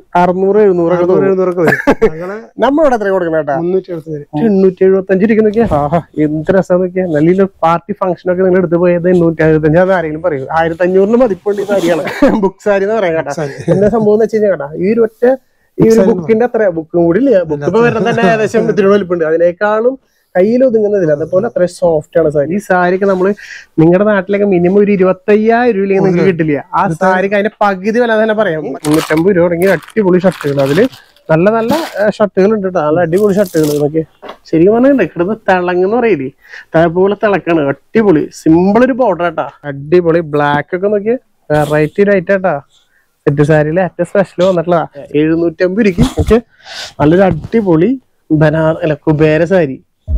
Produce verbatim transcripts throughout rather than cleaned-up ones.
അറുന്നൂറ് എഴുന്നൂറൊക്കെ നമ്മളിവിടെ എത്ര കൊടുക്കണം കേട്ടാ എണ്ണൂറ്റി എഴുപത്തി അഞ്ച് ഇരിക്കുന്നൊക്കെ ആഹാ എന്ത് രസം നോക്കിയാ നല്ലൊരു പാർട്ടി ഫംഗ്ഷൻ ഒക്കെ നിങ്ങൾ എടുത്ത് പോയത് എണ്ണൂറ്റി എഴുപത്തഞ്ച് അത് ആരെങ്കിലും പറയും ആയിരത്തി അഞ്ഞൂറിന് മതിപ്പുണ്ട് ഈ സാരിയാണ് ബുക്ക് സാരി എന്ന് പറയാം കേട്ടാ. എന്താ സംഭവം എന്ന് വെച്ച് കഴിഞ്ഞാൽ കേട്ടാ ഈ ഒരു ഒറ്റ ഈ ഒരു ബുക്കിന്റെ അത്ര ബുക്കും കൂടി ഇല്ല ബുക്ക് ഇപ്പൊ വരുന്നത് തന്നെ ഏകദേശം ഇത്തിരി വലിപ്പുണ്ട് അതിനേക്കാളും കയ്യിൽ ഒതുങ്ങുന്നതില്ല അതേപോലെ അത്ര സോഫ്റ്റ് ആണ് സാരി. ഈ സാരിക്ക് നമ്മള് നിങ്ങളുടെ നാട്ടിലൊക്കെ മിനിമം ഒരു ഇരുപത്തി അയ്യായിരം രൂപ ഇല്ലെങ്കിൽ നിങ്ങൾക്ക് കിട്ടില്ല. ആ സാരിക്ക് അതിന്റെ പകുതി വില തന്നെ പറയാം. മുന്നൂറ്റമ്പത് രൂപ തുടങ്ങി അടിപൊളി ഷർട്ടുകൾ അതില് നല്ല നല്ല ഷർട്ടുകൾ ഉണ്ട് കേട്ടോ. നല്ല അടിപൊളി ഷർട്ടുകൾ നോക്കി ശരിക്കും പറഞ്ഞിട്ടുണ്ട് കിടന്ന് തിളങ്ങെന്ന് പറയില്ലേ അതേപോലെ തിളക്കാണ് അടിപൊളി സിമ്പിൾ ഒരു ബോർഡർ കേട്ടാ അടിപൊളി ബ്ലാക്ക് ഒക്കെ നോക്കി വെറൈറ്റി റൈറ്റ് കേട്ടാ. സെറ്റ് സാരിയിലെ ഏറ്റവും സ്പെഷ്യൽ വന്നിട്ടുള്ള എഴുന്നൂറ്റി അമ്പത് രൂപയ്ക്ക് ഓക്കെ നല്ലൊരു അടിപൊളി ബനാർ അല്ല കുബേര സാരി.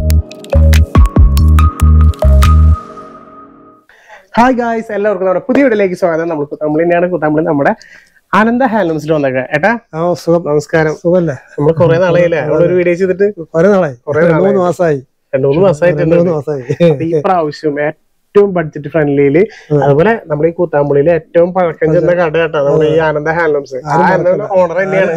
ഹായ് ഗായ്സ് എല്ലാവർക്കും നമ്മുടെ പുതിയ വീഡിയോയിലേക്ക് സ്വാഗതം. നമ്മൾ കുത്തമ്പളി തന്നെയാണ്. കുത്തമ്പളി നമ്മുടെ ആനന്ദ ഹാൻഡ്ലൂംസിൽ വന്നേക്കാം. ഏട്ടാ സുഖം നമസ്കാരം. സുഖമല്ലേ? നമ്മൾ കുറെ നാളായില്ലേ നമ്മളൊരു വീഡിയോ ചെയ്തിട്ട് കുറെ നാളായി കുറെ മൂന്ന് മാസമായി രണ്ടു മൂന്ന് മാസമായിട്ട് ഈ പ്രാവശ്യം ഏറ്റവും ബഡ്ജറ്റ് ഫ്രണ്ട്ലിയില് അതുപോലെ നമ്മുടെ ഈ കൂത്താമ്പുള്ളിയില് ഏറ്റവും പഴക്കം ചെന്ന കട കേട്ടോ നമ്മുടെ ഈ ആനന്ദ ഹാൻഡ്ലൂംസ്. ഓണർ തന്നെയാണ്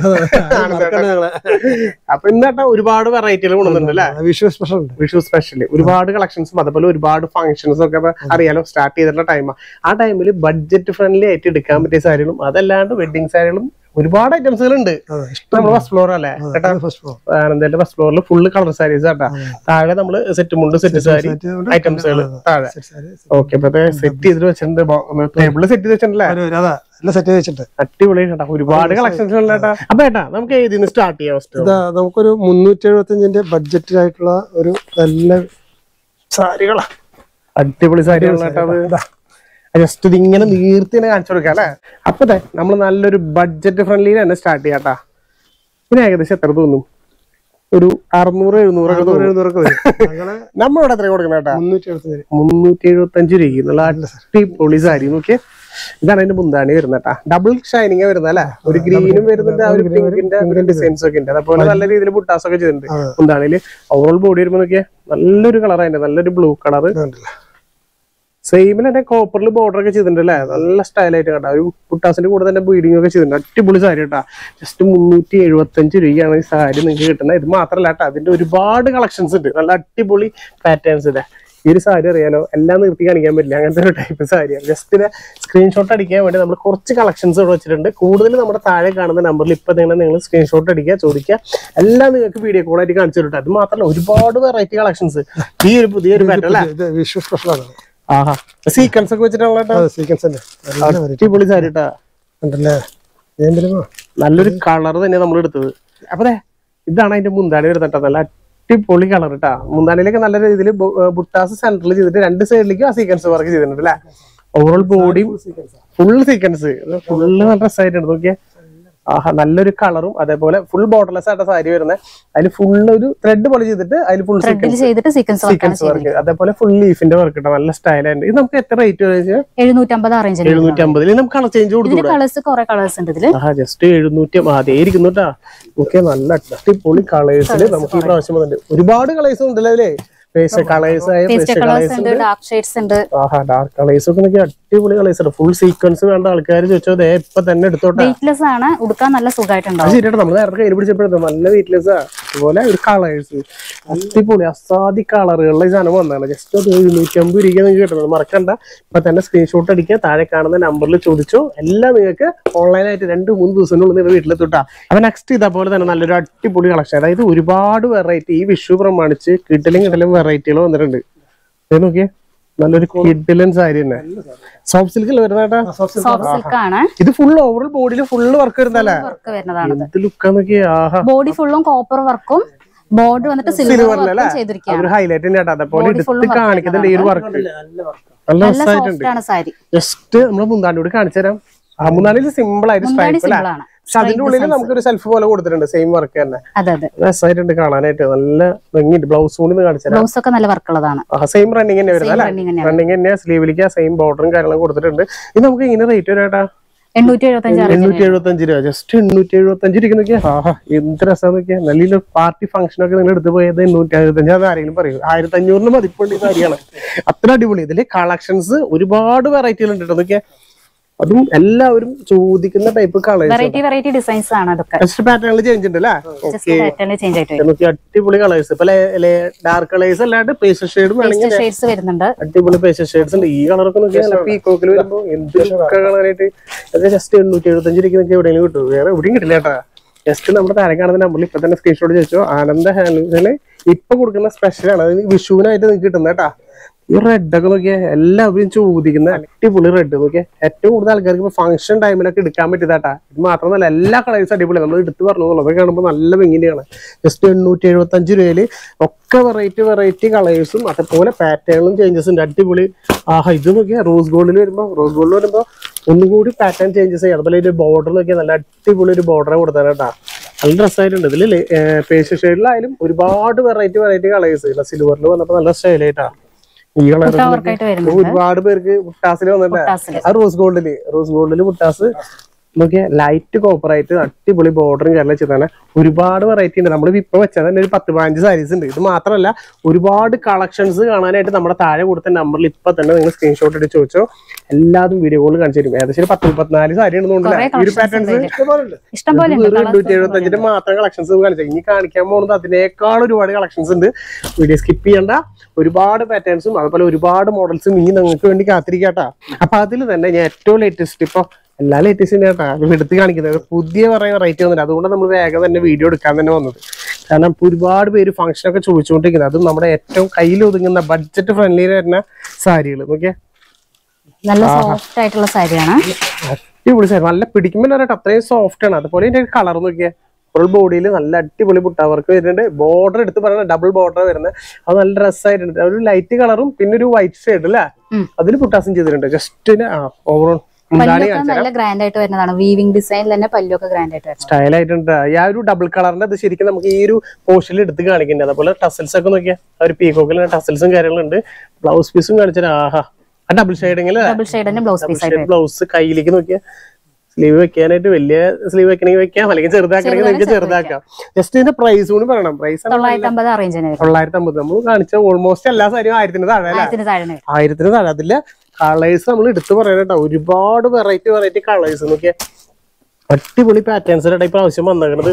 അപ്പൊ ഇന്നേട്ടാ ഒരുപാട് വെറൈറ്റികൾ കൊണ്ടുവന്നിട്ടുണ്ട് അല്ലെ. വിഷു സ്പെഷ്യൽ വിഷു സ്പെഷ്യല് ഒരുപാട് കളക്ഷൻസും അതുപോലെ ഒരുപാട് ഫംഗ്ഷൻസും ഒക്കെ അറിയാലോ സ്റ്റാർട്ട് ചെയ്തിട്ടുള്ള ടൈമാണ്. ആ ടൈമില് ബഡ്ജറ്റ് ഫ്രണ്ട്ലി ആയിട്ട് എടുക്കാൻ പറ്റിയ സാരികളും അതല്ലാണ്ട് വെഡിങ് സാരികളും ഒരുപാട് ഐറ്റംസുകൾ ഉണ്ട്. നമ്മള് ഫസ്റ്റ് ഫ്ലോർ അല്ലേ കേട്ടാ ആനന്ദന്റെ ഫസ്റ്റ് ഫ്ലോറിൽ ഫുള്ള് കളർ സാരീസ് കേട്ടാ. താഴെ നമ്മള് സെറ്റ് മുണ്ട് സെറ്റ് സാരി ഐറ്റംസുകൾ താഴെ ഓക്കെ സെറ്റ് ചെയ്തിട്ട് വെച്ചിട്ടുണ്ട്. ടേബിളിൽ സെറ്റ് ചെയ്ത് വെച്ചിട്ടുണ്ടല്ലേ അടിപൊളി കേട്ടാ ഒരുപാട് കളക്ഷൻസ് ഉണ്ട് കേട്ടാ. അപ്പൊ ഏട്ടാ നമുക്ക് ഇതിന് സ്റ്റാർട്ട് ചെയ്യാം. ഫസ്റ്റ് നമുക്കൊരു മുന്നൂറ്റി എഴുപത്തി അഞ്ചിന്റെ ബഡ്ജറ്റിലായിട്ടുള്ള ഒരു നല്ല സാരികളാ അടിപൊളി സാരികളാ. ജസ്റ്റ് ഇത് ഇങ്ങനെ നീർത്തി തന്നെ കാണിച്ചു കൊടുക്കാം അല്ലെ. അപ്പൊ നമ്മൾ നല്ലൊരു ബഡ്ജറ്റ് ഫ്രണ്ട്ലി തന്നെ സ്റ്റാർട്ട് ചെയ്യാട്ടാ. പിന്നെ ഏകദേശം എത്ര തോന്നും ഒരു അറുന്നൂറ് എഴുന്നൂറൊക്കെ നമ്മളിവിടെ എത്ര കൊടുക്കണം കേട്ടാ മുന്നൂറ്റി എഴുപത്തി അഞ്ച് രൂപയ്ക്ക് നല്ല അടിപൊളി സാരി നോക്കിയേ. ഇതാണ് അതിന്റെ മുന്താണി വരുന്നത് കേട്ടാ. ഡബിൾ ഷൈനിങ് വരുന്നത് അല്ലെ. ഒരു ഗ്രീനും വരുന്നുണ്ട് ആ ഒരു പിങ്കിന്റെ ഡിസൈൻസ് ഒക്കെ ഉണ്ട്. അതേപോലെ നല്ല രീതിയിൽ ബുട്ടാസ് ഒക്കെ ചെയ്തിട്ടുണ്ട് മുന്താണിയില്. ഓവറോൾ ബോഡി വരുമ്പോ നോക്കിയാൽ നല്ലൊരു കളർ അതിന്റെ നല്ലൊരു ബ്ലൂ കളർ സെയിമിൽ തന്നെ കോപ്പറിൽ ബോർഡർ ഒക്കെ ചെയ്തിട്ടുണ്ട് അല്ലെ. നല്ല സ്റ്റൈലായിട്ട് കേട്ടോ. ഒരു പുട്ടാസിന്റെ കൂടെ തന്നെ ബീഡിങ് ഒക്കെ ചെയ്തിട്ടുണ്ട്. അടിപൊളി സാരി കേട്ടാ. ജസ്റ്റ് മുന്നൂറ്റി എഴുപത്തി അഞ്ച് രൂപയാണ് ഈ സാരി നിങ്ങൾക്ക് കിട്ടുന്നത്. ഇത് മാത്രമല്ല കേട്ടോ അതിന്റെ ഒരുപാട് കളക്ഷൻസ് ഉണ്ട്. നല്ല അടിപൊളി പാറ്റേൺസ് ഇല്ലേ. ഈ ഒരു സാരി അറിയാലോ എല്ലാം നിർത്തി കാണിക്കാൻ പറ്റില്ല അങ്ങനത്തെ ഒരു ടൈപ്പ് സാരിയാണ്. ജസ്റ്റ് സ്ക്രീൻഷോട്ട് അടിക്കാൻ വേണ്ടി നമ്മൾ കുറച്ച് കളക്ഷൻസ് ഇവിടെ വെച്ചിട്ടുണ്ട്. കൂടുതൽ നമ്മുടെ താഴെ കാണുന്ന നമ്പറിൽ ഇപ്പൊ തന്നെ നിങ്ങൾ സ്ക്രീൻഷോട്ട് അടിക്കുക ചോദിക്കുക എല്ലാം നിങ്ങൾക്ക് വീഡിയോ കോളായിട്ട് കാണിച്ചു തരും. അത് മാത്രമല്ല ഒരുപാട് വെറൈറ്റി കളക്ഷൻസ് ഈ ഒരു പുതിയൊരു പാറ്റേൺ അല്ലേ. വിഷു സ്പെഷ്യലാണ്. ആഹാ സീക്വൻസ് ഒക്കെ വെച്ചിട്ടുള്ള സീക്വൻസ് അടിപൊളി സാരി കേട്ടാ. നല്ലൊരു കളർ തന്നെ നമ്മൾ എടുത്തത്. അപ്പൊ ഇതാണ് അതിന്റെ മുന്താണി വരുന്നത്. നല്ല അടിപൊളി കളർ കേട്ടാ. മുന്താണിയിലേക്ക് നല്ല രീതിയിൽ ബുട്ടാസ് സെന്ററിൽ ചെയ്തിട്ട് രണ്ട് സൈഡിലേക്കും ആ സീക്വൻസ് വർക്ക് ചെയ്തിട്ടുണ്ട് അല്ലെ. Overall body full sequence full നല്ല രസമായിട്ടുണ്ട് നോക്കിയാ. ആഹാ നല്ലൊരു കളറും അതേപോലെ ഫുൾ ബോർഡർലെസ് ആയിട്ട് സാരി വരുന്നത്. അതിൽ ഫുൾ ഒരു ത്രെഡ് പോലെ ചെയ്തിട്ട് അതിൽ ഫുൾ സീക്വൻസ് വർക്ക് അതേപോലെ ഫുൾ ലീഫിന്റെ വർക്ക് ഇട്ടാ നല്ല സ്റ്റൈലായിട്ട്. ഇത് നമുക്ക് എത്ര റേറ്റ് എഴുന്നൂറ്റി അമ്പതിൽ നമുക്ക് കളർ ചേഞ്ച് കൊടുത്തു. ജസ്റ്റ് എഴുന്നൂറ്റി അതേ ഇരിക്കുന്നു കേട്ടാ. ഓക്കെ നല്ല അടിപൊളി കളേഴ്സിൽ നമുക്ക് ഈ പ്രാവശ്യം വന്നിട്ടുണ്ട്. ഒരുപാട് കളേഴ്സ് ഉണ്ടല്ലോ അല്ലേ. ഡാർക്ക് കളേഴ്സ് ഒക്കെ അടിപൊളി കളേഴ്സ് ആണ്. ഫുൾ സീക്വൻസ് വേണ്ട ആൾക്കാർ ചോദിച്ചത് ഇപ്പൊ തന്നെ എടുത്തോട്ടെ. ശരിയാട്ടോ നമ്മൾ നേരത്തെ കയ്യിൽ പിടിച്ചപ്പോഴത്തെ നല്ല വെയിറ്റ്ലെസ് ആ. അതുപോലെ ഒരു കളേഴ്സ് അടിപൊളി അസാധി കളറുകളിലെ സാധനം വന്നതാണ്. ജസ്റ്റ് ഒരു എഴുന്നൂറ്റി അമ്പത് രൂപ നിങ്ങൾക്ക് കിട്ടുന്നത് മറക്കണ്ട. ഇപ്പൊ തന്നെ സ്ക്രീൻഷോട്ട് അടിക്കുക താഴെ കാണുന്ന നമ്പറിൽ ചോദിച്ചോ എല്ലാം നിങ്ങൾക്ക് ഓൺലൈനായിട്ട് രണ്ട് മൂന്ന് ദിവസത്തിനുള്ളിൽ നിങ്ങൾ വീട്ടിലെത്തിട്ടാ. അപ്പൊ നെക്സ്റ്റ് ഇതേപോലെ തന്നെ നല്ലൊരു അടിപൊളി കളക്ഷൻ. അതായത് ഒരുപാട് വെറൈറ്റി ഈ വിഷു പ്രമാണിച്ച് കിട്ടലും കിട്ടലും വെറൈറ്റികൾ വന്നിട്ടുണ്ട്. ഇത് നോക്കിയേ നല്ലൊരു കിഡിലൻ സാരി തന്നെ. സോഫ്റ്റ് സിൽക്കിൽ വരുന്നേട്ടാ. ഇത് ഫുൾ ഓവറോൾ ബോഡിയിൽ ഫുള്ള് വർക്ക് വരുന്നല്ലേ. എന്ത് ലുക്കാ നോക്കിയാ. ബോഡി ഫുള്ളും കോപ്പർ വർക്കും ബോർഡ് വന്നിട്ട് സിൽവറിലല്ലേ ഒരു ഹൈലൈറ്റ് തന്നെയാട്ടോ. അതേപോലെ എടുത്ത് കാണിക്കുന്നുണ്ട് ഈ ഒരു വർക്ക് നല്ല രസമായിട്ടുണ്ട്. ജസ്റ്റ് നമ്മള് മുന്താണ്ടിയോട് കാണിച്ചു തരാം. ആ മുന്താണ്ടിയിൽ സിമ്പിൾ ആയിട്ട് സ്ട്രൈപ്പ് അല്ലേ. പക്ഷെ അതിന്റെ ഉള്ളിൽ നമുക്കൊരു സെൽഫ് പോലെ കൊടുത്തിട്ടുണ്ട്. സെയിം വർക്ക് തന്നെ രസമായിട്ടുണ്ട് കാണാനായിട്ട്. നല്ല ഭംഗിയുണ്ട്. ബ്ലൗസ് കൂടി കാണിച്ചു സെയിം റണ്ണിങ് തന്നെ വരുന്നത് അല്ലെ. റണ്ണിങ് തന്നെ സ്ലീവിലേക്ക് സെയിം ബോർഡറും കാര്യങ്ങളും കൊടുത്തിട്ടുണ്ട്. ഇത് നമുക്ക് ഇങ്ങനെ റേറ്റ് വരാട്ടാ എണ്ണൂറ്റി എഴുപത്തി അഞ്ച് രൂപ. ജസ്റ്റ് എണ്ണൂറ്റി എഴുപത്തി അഞ്ച് ഇരിക്കുന്നൊക്കെ ആഹാ എന്ത് രസം നോക്കിയാൽ നല്ലൊരു പാർട്ടി ഫംഗ്ഷൻ ഒക്കെ നിങ്ങൾ എടുത്ത് പോയത് എണ്ണൂറ്റി എഴുപത്തി അഞ്ച് അത് ആരെങ്കിലും പറയും ആയിരത്തി അഞ്ഞൂറിന് മതിപ്പുണ്ട് ഈ സാരിയാണ്. അത്ര അടിപൊളി. ഇതില് കളക്ഷൻസ് ഒരുപാട് വെറൈറ്റികൾ ഉണ്ട് കേട്ടോ. നോക്കിയാൽ അതും എല്ലാവരും ചോദിക്കുന്ന type colours variety variety designs ആണ് അതൊക്കെ. ജസ്റ്റ് പാറ്റേണിൽ ചേഞ്ച് ഉണ്ട് അല്ലേ? ചേഞ്ച് ആയിട്ട് അടിപൊളി കളേഴ്സ്. ഇപ്പൊ ഡാർക്ക് കളേഴ്സ് അല്ലാണ്ട് പേസ്റ്റൽ ഷെയ്ഡും വേണമെങ്കിൽ ഷെയ്ഡ്സ് വരുന്നുണ്ട്. അടിപൊളി പേസ്റ്റൽ ഷെയ്ഡ്സ് ഉണ്ട്. ഈ കളറൊക്കെ നോക്കിയാൽ പീക്കോക്കിൽ വരുമ്പോ എന്ത് കാണാനായിട്ട് അതൊക്കെ ജസ്റ്റ് എണ്ണൂറ്റി എഴുപത്തഞ്ച് രൂപയ്ക്ക് നിങ്ങൾക്ക് എവിടെയെങ്കിലും കിട്ടും. വേറെ എവിടെയും കിട്ടില്ല കേട്ടാ. ജസ്റ്റ് നമ്മുടെ താരം കാണുന്ന നമ്പറിൽ ഇപ്പൊ തന്നെ സ്ക്രീൻഷോട്ട് ചോദിച്ചോ. ആനന്ദ ഹാൻഡ്ലൂസിന് ഇപ്പൊ കൊടുക്കുന്ന സ്പെഷ്യലാണ്. അത് വിഷുവിനായിട്ട് നിങ്ങൾക്ക് കിട്ടുന്നത് കേട്ടാ. ഈ റെഡ് ഒക്കെ നോക്കിയാൽ എല്ലാവരും ചോദിക്കുന്ന അടിപൊളി റെഡ് നോക്കിയാൽ ഏറ്റവും കൂടുതൽ ആൾക്കാർക്ക് ഇപ്പൊ ഫംഗ്ഷൻ ടൈമിലൊക്കെ എടുക്കാൻ പറ്റിയതാട്ടാ. ഇത് മാത്രമല്ല എല്ലാ കളേഴ്സ് അടിപൊളി നമ്മൾ എടുത്ത് പറഞ്ഞു അതൊക്കെ കാണുമ്പോൾ നല്ല ഭംഗിയാണ്. ജസ്റ്റ് എണ്ണൂറ്റി എഴുപത്തി അഞ്ച് രൂപയില് ഒക്കെ വെറൈറ്റി വെറൈറ്റി കളേഴ്സും അതേപോലെ പാറ്റേണും ചേഞ്ചസ് ഉണ്ട്. അടിപൊളി. ആഹാ ഇത് നോക്കിയാൽ റോസ് ഗോൾഡിൽ വരുമ്പോ റോസ് ഗോൾഡിൽ വരുമ്പോ ഒന്നുകൂടി പാറ്റേൺ ചേഞ്ചസ് ചെയ്യാം. അതുപോലെ ഒരു ബോർഡർ നോക്കിയാൽ നല്ല അടിപൊളി ഒരു ബോർഡർ കൊടുത്താൽ കേട്ടാ. നല്ല ഡ്രസ്സായിട്ടുണ്ട്. ഇതിൽ പേസ്റ്റൽ ഷെയ്ഡിലായാലും ഒരുപാട് വെറൈറ്റി വെറൈറ്റി കളേഴ്സ്. സിൽവറിൽ വന്നപ്പോ നല്ല സ്റ്റൈലായിട്ടാ. ഈ കളർ ഒരുപാട് പേർക്ക് മുട്ടാസിൽ വന്നിട്ടില്ല. ആ റോസ് ഗോൾഡില് റോസ് ഗോൾഡില് മുട്ടാസ് നോക്കിയാ ലൈറ്റ് കോപ്പർ ആയിട്ട് അടിപൊളി ബോർഡറും കേരള വെച്ചതാണ്. ഒരുപാട് വെറൈറ്റി ഉണ്ട്. നമ്മൾ ഇപ്പൊ വെച്ചാൽ തന്നെ ഒരു പത്ത് പതിനഞ്ച് സാരീസ് ഉണ്ട്. ഇത് മാത്രമല്ല ഒരുപാട് കളക്ഷൻസ് കാണാനായിട്ട് നമ്മുടെ താഴെ കൊടുത്ത നമ്പറിൽ ഇപ്പൊ തന്നെ നിങ്ങൾ സ്ക്രീൻഷോട്ട് എടുത്ത് ചോദിച്ചോ. എല്ലാതും വീഡിയോ കോൾ കാണിച്ചു തരും. ഏകദേശം പത്ത് മുപ്പത്തിനാല് സാരി ഉണ്ടെന്നുണ്ടല്ലേ ഈ ഒരു പാറ്റേൺസ് എണ്ണൂറ്റി എഴുപത്തി അഞ്ചിന്റെ മാത്രം കളക്ഷൻസ് കാണിച്ചു. ഇനി കാണിക്കാൻ പോകുന്നത് അതിനേക്കാൾ ഒരുപാട് കളക്ഷൻസ് ഉണ്ട്. വീഡിയോ സ്കിപ്പ് ചെയ്യണ്ട. ഒരുപാട് പാറ്റേൺസും അതുപോലെ ഒരുപാട് മോഡൽസും ഇനി നിങ്ങൾക്ക് വേണ്ടി കാത്തിരിക്കാട്ടാ. അപ്പൊ അതിൽ തന്നെ ഞാൻ ഏറ്റവും ലേറ്റസ്റ്റ് ഇപ്പൊ എല്ലാ ലേറ്റസ്റ്റും കേട്ടാ എടുത്ത് കാണിക്കുന്നത് പുതിയ പറയുന്ന റേറ്റ് വന്നില്ല. അതുകൊണ്ട് നമ്മൾ വേഗം തന്നെ വീഡിയോ എടുക്കാൻ തന്നെ വന്നത്. കാരണം ഒരുപാട് പേര് ഫംഗ്ഷനൊക്കെ ചോദിച്ചുകൊണ്ടിരിക്കുന്നത്. അതും നമ്മുടെ ഏറ്റവും കയ്യിൽ ഒതുങ്ങുന്ന ബഡ്ജറ്റ് ഫ്രണ്ട്ലി വരുന്ന സാരികൾ നോക്കിയാ നല്ല സോഫ്റ്റ് ആയിട്ടുള്ള സാരിയാണ്. അടിപൊളി സാരി നല്ല പിടിക്കുമ്പോൾ കേട്ടോ അത്രയും സോഫ്റ്റ് ആണ്. അതുപോലെ ഇതിന്റെ കളർ നോക്കിയാൽ ഫുൾ ബോഡിയിൽ നല്ല അടിപൊളി ബുട്ട വർക്ക് വരുന്നുണ്ട്. ബോർഡർ എടുത്ത് പറയുന്നത് ഡബിൾ ബോർഡർ വരുന്നത്. അത് നല്ല ഡ്രസ്സായിട്ടുണ്ട്. ഒരു ലൈറ്റ് കളറും പിന്നെ ഒരു വൈറ്റ് ഷെയ്ഡ് അല്ലേ അതിൽ ബുട്ടാസും ചെയ്തിട്ടുണ്ട്. ജസ്റ്റ് ഓവറോൾ നല്ല ഗ്രാൻഡ് ആയിട്ട് വരുന്നതാണ്. വീവിംഗ് ഡിസൈനിൽ തന്നെ പല്ലൊക്കെ ഗ്രാൻഡ് ആയിട്ട് വരുന്നത് സ്റ്റൈൽ ആയിട്ടുണ്ട്. ആ ഒരു ഡബിൾ കളറിന്റെ അത് ശരിക്കും നമുക്ക് ഈ ഒരു പോർഷനിൽ എടുത്ത് കാണിക്കുന്നുണ്ട്. അതുപോലെ ടസൽസ് ഒക്കെ നോക്കിയാൽ ഒരു പീകോക്കിൽ ടസൽസും കാര്യങ്ങളുണ്ട്. ബ്ലൗസ് പീസും കാണിച്ചാൽ ആഹാ ആ ഡബിൾ ഷെയ്ഡിങ്ങിൽ ഡബിൾ ഷെയ്ഡിന്റെ ബ്ലൗസ് ബ്ലൗസ് കയ്യിലേക്ക് നോക്കിയാൽ സ്ലീവ് വെക്കാനായിട്ട് വലിയ സ്ലീവ് വെക്കണമെങ്കിൽ വെക്കാം, അല്ലെങ്കിൽ ചെറുതാക്കണമെങ്കിൽ നിങ്ങൾക്ക് ചെറുതാക്കാം. ജസ്റ്റ് ഇതിന്റെ പ്രൈസ് കൂടി പറയണം. പ്രൈസ് തൊള്ളായിരത്തി അമ്പത് നമ്മൾ കാണിച്ച ഓൾമോസ്റ്റ് എല്ലാ സാരിയും ആയിരത്തിന് താഴെ അല്ലേ ആയിരത്തിന് താഴെ. അതിലെ കളേഴ്സ് നമ്മൾ എടുത്ത് പറയാനായിട്ടോ ഒരുപാട് വെറൈറ്റി വെറൈറ്റി കളേഴ്സ് നോക്കിയാ അടിപൊളി പാറ്റേൺസ് ടൈപ്പ് ആവശ്യം വന്നേക്കുന്നത്.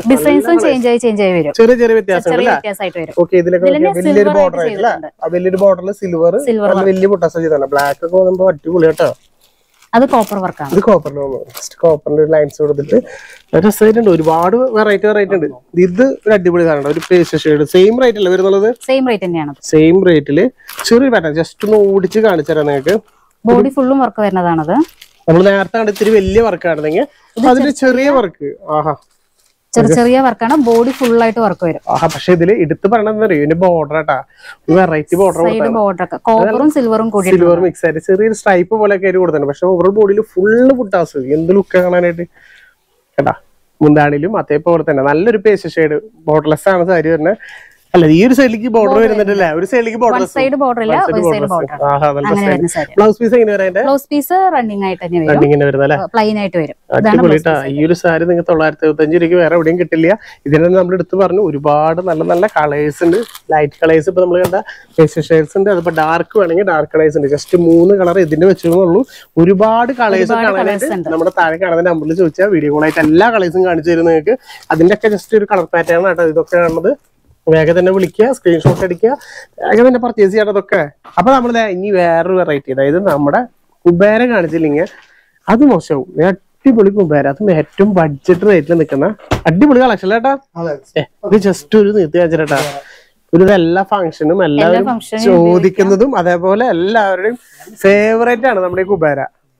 ചെറിയ ചെറിയ വ്യത്യാസങ്ങൾ. ഓക്കെ ഇതിലൊക്കെ വലിയൊരു ബോർഡർ ആയിട്ടില്ല വലിയൊരു ബോർഡറിൽ സിൽവർ വലിയ പൊട്ടാസ് ചെയ്താണ്. ബ്ലാക്ക് ഒക്കെ വന്നപ്പോ അടിപൊളി കേട്ടോ. അത് കോപ്പർ വർക്കാണ്. ഇത് കോപ്പറിൽ കോപ്പറിന്റെ ലൈൻസ് കൊടുത്തിട്ട് രസമായിട്ടുണ്ട്. ഒരുപാട് വെറൈറ്റി വെറൈറ്റി ഉണ്ട്. ഇത് ഒരു അടിപൊളി സാധനം. ഒരു പേസ്റ്റൽ ഷെയ്ഡ് സെയിം റേറ്റ് അല്ലേ വരുന്നുള്ളത്? സെയിം റേറ്റ് തന്നെയാണ്. സെയിം റേറ്റില് ചെറിയ പാറ്റേൺ ജസ്റ്റ് ഒന്ന് ഓടിച്ച് കാണിച്ചു തരാം നിങ്ങൾക്ക്. ബോഡി ഫുള്ളും വർക്ക് വരുന്നതാണത്. നമ്മൾ നേരത്തെ കണ്ട് ഇത്തിരി വലിയ വർക്ക് ആണെങ്കിൽ അതിന് ചെറിയ വർക്ക്. ആഹാ ചെറിയ ചെറിയ വർക്കാണ്. ബോഡി ഫുൾ ആയിട്ട് വർക്ക് വരും. ആഹാ പക്ഷെ ഇതില് എടുത്ത് പറയണെന്ന് അറിയോ ഇതിന്റെ ബോർഡർ ആട്ടാ വെറൈറ്റി ബോർഡർ കോപ്പറും സിൽവറും കൂടി സിൽവർ മിക്സ് ആയിട്ട് ചെറിയൊരു സ്ട്രൈപ്പ് പോലെ ഒക്കെ കൊടുത്തിട്ടുണ്ട്. പക്ഷെ ഓവറോൾ ബോഡിയിൽ ഫുള്ള് പുട്ടാസ് എന്ത് ലുക്ക് കാണാനായിട്ട് കേട്ടാ. മുന്താണിലും അതേപോലെ തന്നെ നല്ലൊരു പേസ്റ്റ് ഷെയ്ഡ് ബോർഡർലെസ് ആണ് സാരി വരുന്നത്. അല്ല ഈ ഒരു സൈഡിലേക്ക് ബോർഡർ വരുന്നുണ്ടല്ലേ? ഒരു സൈഡിലേക്ക് ബോർഡർ സൈഡ് ബോർഡർ ഇല്ല, ഒരു സൈഡ് ബോർഡർ. ബ്ലൗസ് പീസ് എങ്ങനെ വരാൻ? ബ്ലൗസ് പീസ് റണ്ണിംഗ് ആയിട്ട് തന്നെ വരും. റണ്ണിംഗ് വരുന്നല്ലേ? പ്ലെയിൻ ആയിട്ട് വരും. അടിപൊളിട്ടാ. ഈ ഒരു സാരി നിങ്ങൾക്ക് തൊള്ളായിരത്തി എഴുപത്തി അഞ്ച് രൂപയ്ക്ക് വേറെ എവിടെയും കിട്ടില്ല. ഇതിനെ നമ്മൾ എടുത്ത് പറഞ്ഞു ഒരുപാട് നല്ല നല്ല കളേഴ്സ് ഉണ്ട്. ലൈറ്റ് കളേഴ്സ് ഇപ്പൊ നമ്മൾ കണ്ട പേസ്റ്റൽ ഷെയ്ഡ്സ് ഉണ്ട്. അതിപ്പോ ഡാർക്ക് വേണമെങ്കിൽ ഡാർക്ക് കളേഴ്സ് ഉണ്ട്. ജസ്റ്റ് മൂന്ന് കളർ ഇതിന്റെ വെച്ചുള്ളൂ. ഒരുപാട് കളേഴ്സ് കാണാനായിട്ട് നമ്മുടെ താഴെ കാണുന്ന നമ്പറിൽ ചോദിച്ചാൽ വീഡിയോ കോളായിട്ട് എല്ലാ കളേഴ്സും കാണിച്ചു തരും നിങ്ങൾക്ക്. അതിന്റെ ഒക്കെ ജസ്റ്റ് ഒരു കളർ പാറ്റേൺ ആട്ടോ ഇതൊക്കെ കാണുന്നത്. വേഗം തന്നെ വിളിക്കുക, സ്ക്രീൻഷോട്ട് അടിക്കുക, വേഗം തന്നെ പർച്ചേസ് ചെയ്യേണ്ടതൊക്കെ. അപ്പൊ നമ്മൾ ഇനി വേറൊരു വെറൈറ്റി, അതായത് നമ്മുടെ കുബേര കാണിച്ചില്ലെങ്കിൽ അത് മോശവും. അടിപൊളി കുബേര, അതും ഏറ്റവും ബഡ്ജറ്റ് റേറ്റിൽ നിൽക്കുന്ന അടിപൊളി കളക്ഷൻ കേട്ടാ. ഇത് ജസ്റ്റ് ഒരു നിർത്തി വെച്ചിട്ടാ. ഒരു എല്ലാ ഫംഗ്ഷനും എല്ലാവരും ചോദിക്കുന്നതും അതേപോലെ എല്ലാവരുടെയും ഫേവറേറ്റ് ആണ് നമ്മുടെ കുബേര.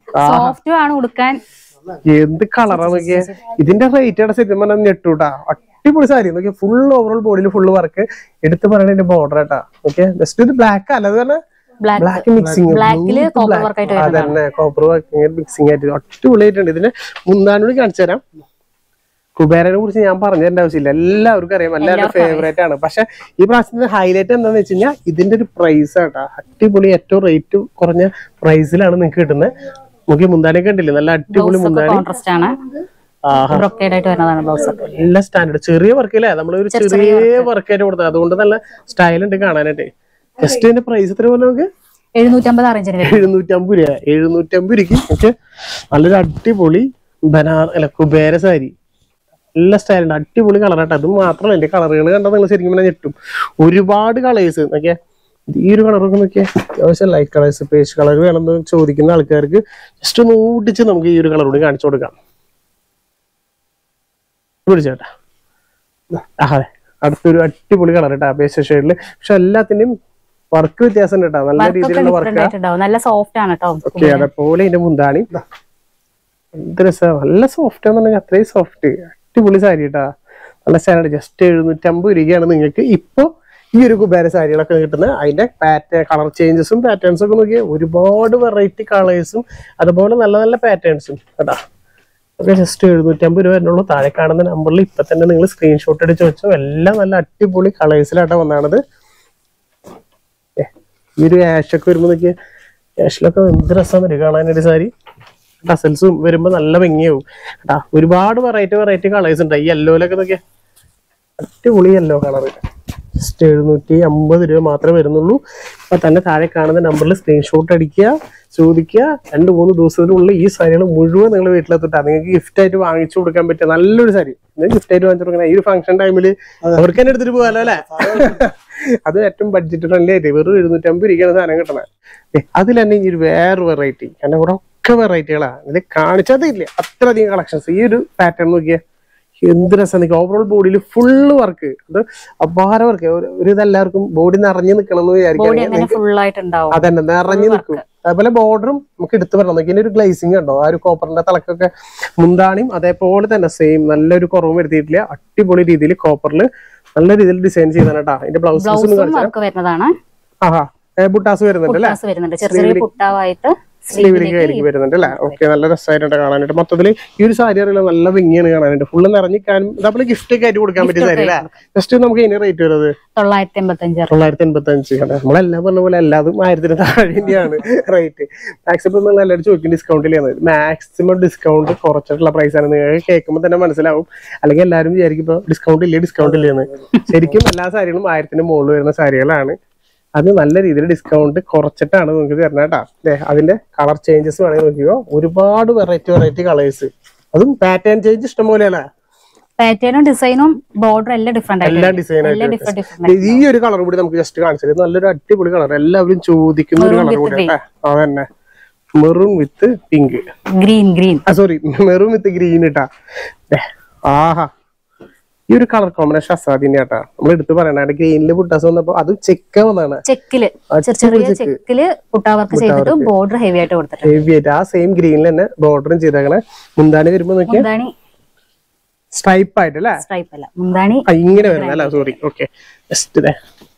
എന്ത് കളറാ നോക്കിയേ. ഇതിന്റെ റേറ്റ് സെറ്റ് പറഞ്ഞാൽ ഞെട്ടൂട്ടാ. അടിപൊളി സാരി നോക്കിയാൽ ഫുൾ ഓവറോൾ ബോഡിയിൽ ഫുള്ള് വർക്ക്. എടുത്ത് പറയണ ബോർഡർ കേട്ടാ. ഓക്കെ ജസ്റ്റ് ഇത് ബ്ലാക്ക് അല്ല, അത് പറഞ്ഞാൽ ബ്ലാക്ക് മിക്സിങ് അതന്നെ കോപ്പർ വർക്കിങ് മിക്സിങ് ആയിട്ട് അടിപൊളിയായിട്ടുണ്ട്. ഇതിന് മുന്താനോട് കാണിച്ചു തരാം. കുബേരനെ കുറിച്ച് ഞാൻ പറഞ്ഞു തരേണ്ട ആവശ്യമില്ല, എല്ലാവർക്കും അറിയാം, എല്ലാവരുടെ ഫേവറേറ്റ് ആണ്. പക്ഷെ ഈ പ്രാവശ്യത്തിന്റെ ഹൈലൈറ്റ് എന്താന്ന് വെച്ച് കഴിഞ്ഞാൽ ഇതിന്റെ ഒരു പ്രൈസ് ആട്ടാ. അടിപൊളി ഏറ്റവും റേറ്റ് കുറഞ്ഞ പ്രൈസിലാണ് നിങ്ങൾക്ക് കിട്ടുന്നത്. നമുക്ക് മുന്താനൊക്കെ ഉണ്ടല്ലേ, നല്ല അടിപൊളി മുന്താനി. നല്ല സ്റ്റാൻഡേർഡ് ചെറിയ വർക്കില്ലേ, നമ്മളൊരു ചെറിയ വർക്കായിട്ട് കൊടുത്തത്. അതുകൊണ്ട് നല്ല സ്റ്റൈൽ ഉണ്ട് കാണാനായിട്ട്. ജസ്റ്റ് ഇതിന്റെ പ്രൈസ് എത്ര പോലെ നമുക്ക് എഴുന്നൂറ്റമ്പത് അറേഞ്ചിന് വരും. എഴുന്നൂറ്റമ്പത് രൂപ എഴുന്നൂറ്റമ്പത് രൂപയ്ക്ക് നമുക്ക് നല്ലൊരു അടിപൊളി ബനാർ അല്ല കുബേര സാരി, നല്ല സ്റ്റൈലുണ്ട്, അടിപൊളി കളറാട്ടോ. അത് മാത്രമല്ല എന്റെ കളറുകൾ കണ്ടാൽ നിങ്ങൾ ശരിക്കും പറഞ്ഞാൽ ഞെട്ടും. ഒരുപാട് കളേഴ്സ് നോക്കിയാൽ, ഈ ഒരു കളറൊക്കെ നോക്കിയാൽ അത്യാവശ്യം ലൈറ്റ് കളേഴ്സ്, പേസ്റ്റ് കളർ വേണമെന്ന് ചോദിക്കുന്ന ആൾക്കാർക്ക് ജസ്റ്റ് ഒന്ന് ഓടിച്ച് നമുക്ക് ഈ ഒരു കളർ കൂടി കാണിച്ചു കൊടുക്കാം. പിടിച്ചേട്ടാ, അതെ അടുത്തൊരു അടിപൊളി കളർ കേട്ടോ പേസ്റ്റ് ഷെയ്ഡില്. പക്ഷെ എല്ലാത്തിന്റെയും വർക്ക് വ്യത്യാസം കേട്ടോ, നല്ല രീതിയിലുള്ള വർക്ക്, നല്ല സോഫ്റ്റ് ആണ് കേട്ടോ. ഓക്കെ അതേപോലെ ഇതിന്റെ മുന്താണി എന്ത് രസം, നല്ല സോഫ്റ്റ് എന്ന് പറഞ്ഞാൽ അത്രയും സോഫ്റ്റ്, അടിപൊളി സാരി കേട്ടാ, നല്ല സാരി. ജസ്റ്റ് എഴുന്നൂറ്റമ്പത് രൂപയാണ് നിങ്ങൾക്ക് ഇപ്പൊ ഈ ഒരു കുബേര സാരികളൊക്കെ കിട്ടുന്നത്. അതിന്റെ പാറ്റേൺ കളർ ചേഞ്ചസും പാറ്റേൺസും ഒക്കെ നോക്കിയാൽ ഒരുപാട് വെറൈറ്റി കളേഴ്സും അതുപോലെ നല്ല നല്ല പാറ്റേൺസും കേട്ടാ. ഒക്കെ ജസ്റ്റ് എഴുന്നൂറ്റമ്പത് രൂപ വരുന്നുള്ളൂ. താഴെ കാണുന്ന നമ്പറിൽ ഇപ്പൊ തന്നെ നിങ്ങൾ സ്ക്രീൻഷോട്ട് എടുത്ത് വെച്ചോ. എല്ലാം നല്ല അടിപൊളി കളേഴ്സിലാട്ടോ വന്നാണത്. ഈ ഒരു ആഷൊക്കെ വരുമ്പോ നോക്കിയാൽ ആഷിലൊക്കെ എന്ത് രസം വരും കാണാനൊരു സാരി. ടസൽസും വരുമ്പോ നല്ല ഭംഗിയാവും കേട്ടാ. ഒരുപാട് വെറൈറ്റി വെറൈറ്റി കളേഴ്സ് ഉണ്ട്. ഈ യെല്ലോയിലൊക്കെ നോക്കിയാ അടിപൊളി യെല്ലോ കളർ. ജസ്റ്റ് എഴുന്നൂറ്റി അമ്പത് രൂപ മാത്രമേ വരുന്നുള്ളൂ. അപ്പൊ തന്നെ താഴെ കാണുന്ന നമ്പറിൽ സ്ക്രീൻഷോട്ട് അടിക്കുക, ചോദിക്കുക. രണ്ട് മൂന്ന് ദിവസത്തിനുള്ളിൽ ഈ സാരികൾ മുഴുവൻ നിങ്ങൾ വീട്ടിലെത്തിട്ടാ നിങ്ങൾക്ക് ഗിഫ്റ്റ് ആയിട്ട് വാങ്ങിച്ചു കൊടുക്കാൻ പറ്റിയ നല്ലൊരു സാരി ഗിഫ്റ്റ് ആയിട്ട് വാങ്ങിച്ചു കൊടുക്കണം. ഈ ഒരു ഫംഗ്ഷൻ ടൈമിൽ അവർക്ക് തന്നെ എടുത്തിട്ട് പോകാലോ അല്ലെ. അത് ഏറ്റവും ബഡ്ജറ്റ് ഫ്രണ്ട്ലി ആയിട്ട് വെറും എഴുന്നൂറ്റമ്പത് രൂപയാണ് സാധനം കിട്ടണേ. അതിൽ തന്നെ ഈ ഒരു വേറെ വെറൈറ്റി, കാരണം ഇവിടെ ഒക്കെ വെറൈറ്റികളാണ്. ഇത് കാണിച്ചതില്ല അത്രയധികം കളക്ഷൻസ്. ഈ ഒരു പാറ്റേൺ നോക്കിയാൽ എന്ത് രസം. ഓവറോൾ ബോഡിയിൽ ഫുള്ള് വർക്ക്, അത് അപാര വർക്ക്. ഒരു ഇതെല്ലാവർക്കും ബോഡി നിറഞ്ഞു നിൽക്കണം എന്ന് വിചാരിക്കാം. അതന്നെ നിറഞ്ഞു നിൽക്കും. അതേപോലെ ബോർഡറും നമുക്ക് എടുത്തു വരണം. നോക്കി ഒരു ഗ്ലേസിംഗ് ഉണ്ടോ, ആ ഒരു കോപ്പറിന്റെ തലക്കൊക്കെ. മുന്താണിയും അതേപോലെ തന്നെ സെയിം, നല്ലൊരു കുറവും വരുത്തിയിട്ടില്ല. അടിപൊളി രീതിയിൽ കോപ്പറിൽ നല്ല രീതിയിൽ ഡിസൈൻ ചെയ്താണ് കേട്ടോ. അതിന്റെ ബ്ലൗസ് ആഹാ ബുട്ടാസ് വരുന്നുണ്ട് അല്ലേ, സ്ലീവിലേക്ക് ആയിരിക്കും വരുന്നുണ്ട് അല്ലേ. ഓക്കെ നല്ല രസമായിട്ട് കാണാനായിട്ട്. മൊത്തത്തിൽ ഈ ഒരു സാരി അറിയില്ല നല്ല ഭംഗിയാണ് കാണാനായിട്ട്. ഫുള്ള് നിറഞ്ഞിക്കാനും ഇതേപോലെ ഗിഫ്റ്റ് ഒക്കെ ആയിട്ട് കൊടുക്കാൻ പറ്റിയ സാരി അല്ലേ. ജസ്റ്റ് നമുക്ക് ഇതിന് റേറ്റ് വരുന്നത് തൊള്ളായിരത്തി എൺപത്തി അഞ്ച് തൊള്ളായിരത്തി എൺപത്തി അഞ്ച് നമ്മളെല്ലാം പറഞ്ഞ പോലെ എല്ലാതും ആയിരത്തിന് താഴെയാണ് റേറ്റ്. മാക്സിമം നിങ്ങൾ എല്ലാവരും ചോദിക്കും ഡിസ്കൗണ്ട് ഇല്ലാന്ന്. മാക്സിമം ഡിസ്കൗണ്ട് കുറച്ചിട്ടുള്ള പ്രൈസാണ്. നിങ്ങൾക്ക് കേൾക്കുമ്പോൾ തന്നെ മനസ്സിലാവും. അല്ലെങ്കിൽ എല്ലാവരും വിചാരിക്കും ഇപ്പൊ ഡിസ്കൗണ്ട് ഇല്ലേ ഡിസ്കൗണ്ട് ഇല്ലെന്ന്. ശരിക്കും എല്ലാ സാരികളും ആയിരത്തിന് മുകളിൽ വരുന്ന സാരികളാണ്. അത് നല്ല രീതിയിൽ ഡിസ്കൗണ്ട് കുറച്ചിട്ടാണ് നിങ്ങൾക്ക് തരുന്നത് കേട്ടോ. അല്ലെ അതിന്റെ കളർ ചേഞ്ചസ് വേണമെങ്കിൽ നോക്കിയോ, ഒരുപാട് വെറൈറ്റി വെറൈറ്റി കളേഴ്സ്, അതും പാറ്റേൺ ചേഞ്ച് ഇഷ്ടം പോലെയല്ലേ. പാറ്റേണും ഡിസൈനും ബോർഡർ എല്ലാം ഡിഫറെന്റ് എല്ലാം ഡിസൈൻ ആയിട്ട്. ഈ ഒരു കളർ കൂടി നമുക്ക് ജസ്റ്റ് കാണിച്ചത് നല്ലൊരു അടിപൊളി കളർ, എല്ലാവരും ചോദിക്കുന്ന ഒരു കളർ കൂടി കേട്ടോ. അതന്നെ maroon with pink, green green sorry maroon with green ഇട്ടാ. ആഹാ ഈ ഒരു കളർ കോമ്പിനേഷൻ അസാധ്യം കേട്ടാ. നമ്മൾ എടുത്ത് പറയണ ഗ്രീനില് പുട്ടാസ് വന്നപ്പോ അത് ചെക്ക വന്നാണ്. ചെക്കില് ചെറിയ ചെക്കില് പുട്ടാ വർക്ക് ചെയ്തിട്ട് ബോർഡർ ഹെവി ആയിട്ട് കൊടുത്തിട്ട് ഹെവി ആയിട്ട് ആ സെയിം ഗ്രീനിൽ തന്നെ ബോർഡറും ചെയ്തേക്കണേ. മുന്താണി വരുമ്പോ നോക്കിയാൽ സ്ട്രൈപ്പ് ആയിട്ട് അല്ലേ, സ്ട്രൈപ്പ് അല്ല മുന്താണി ഇങ്ങനെ വരുന്നത് അല്ല, സോറി. ഓക്കെ ജസ്റ്റ്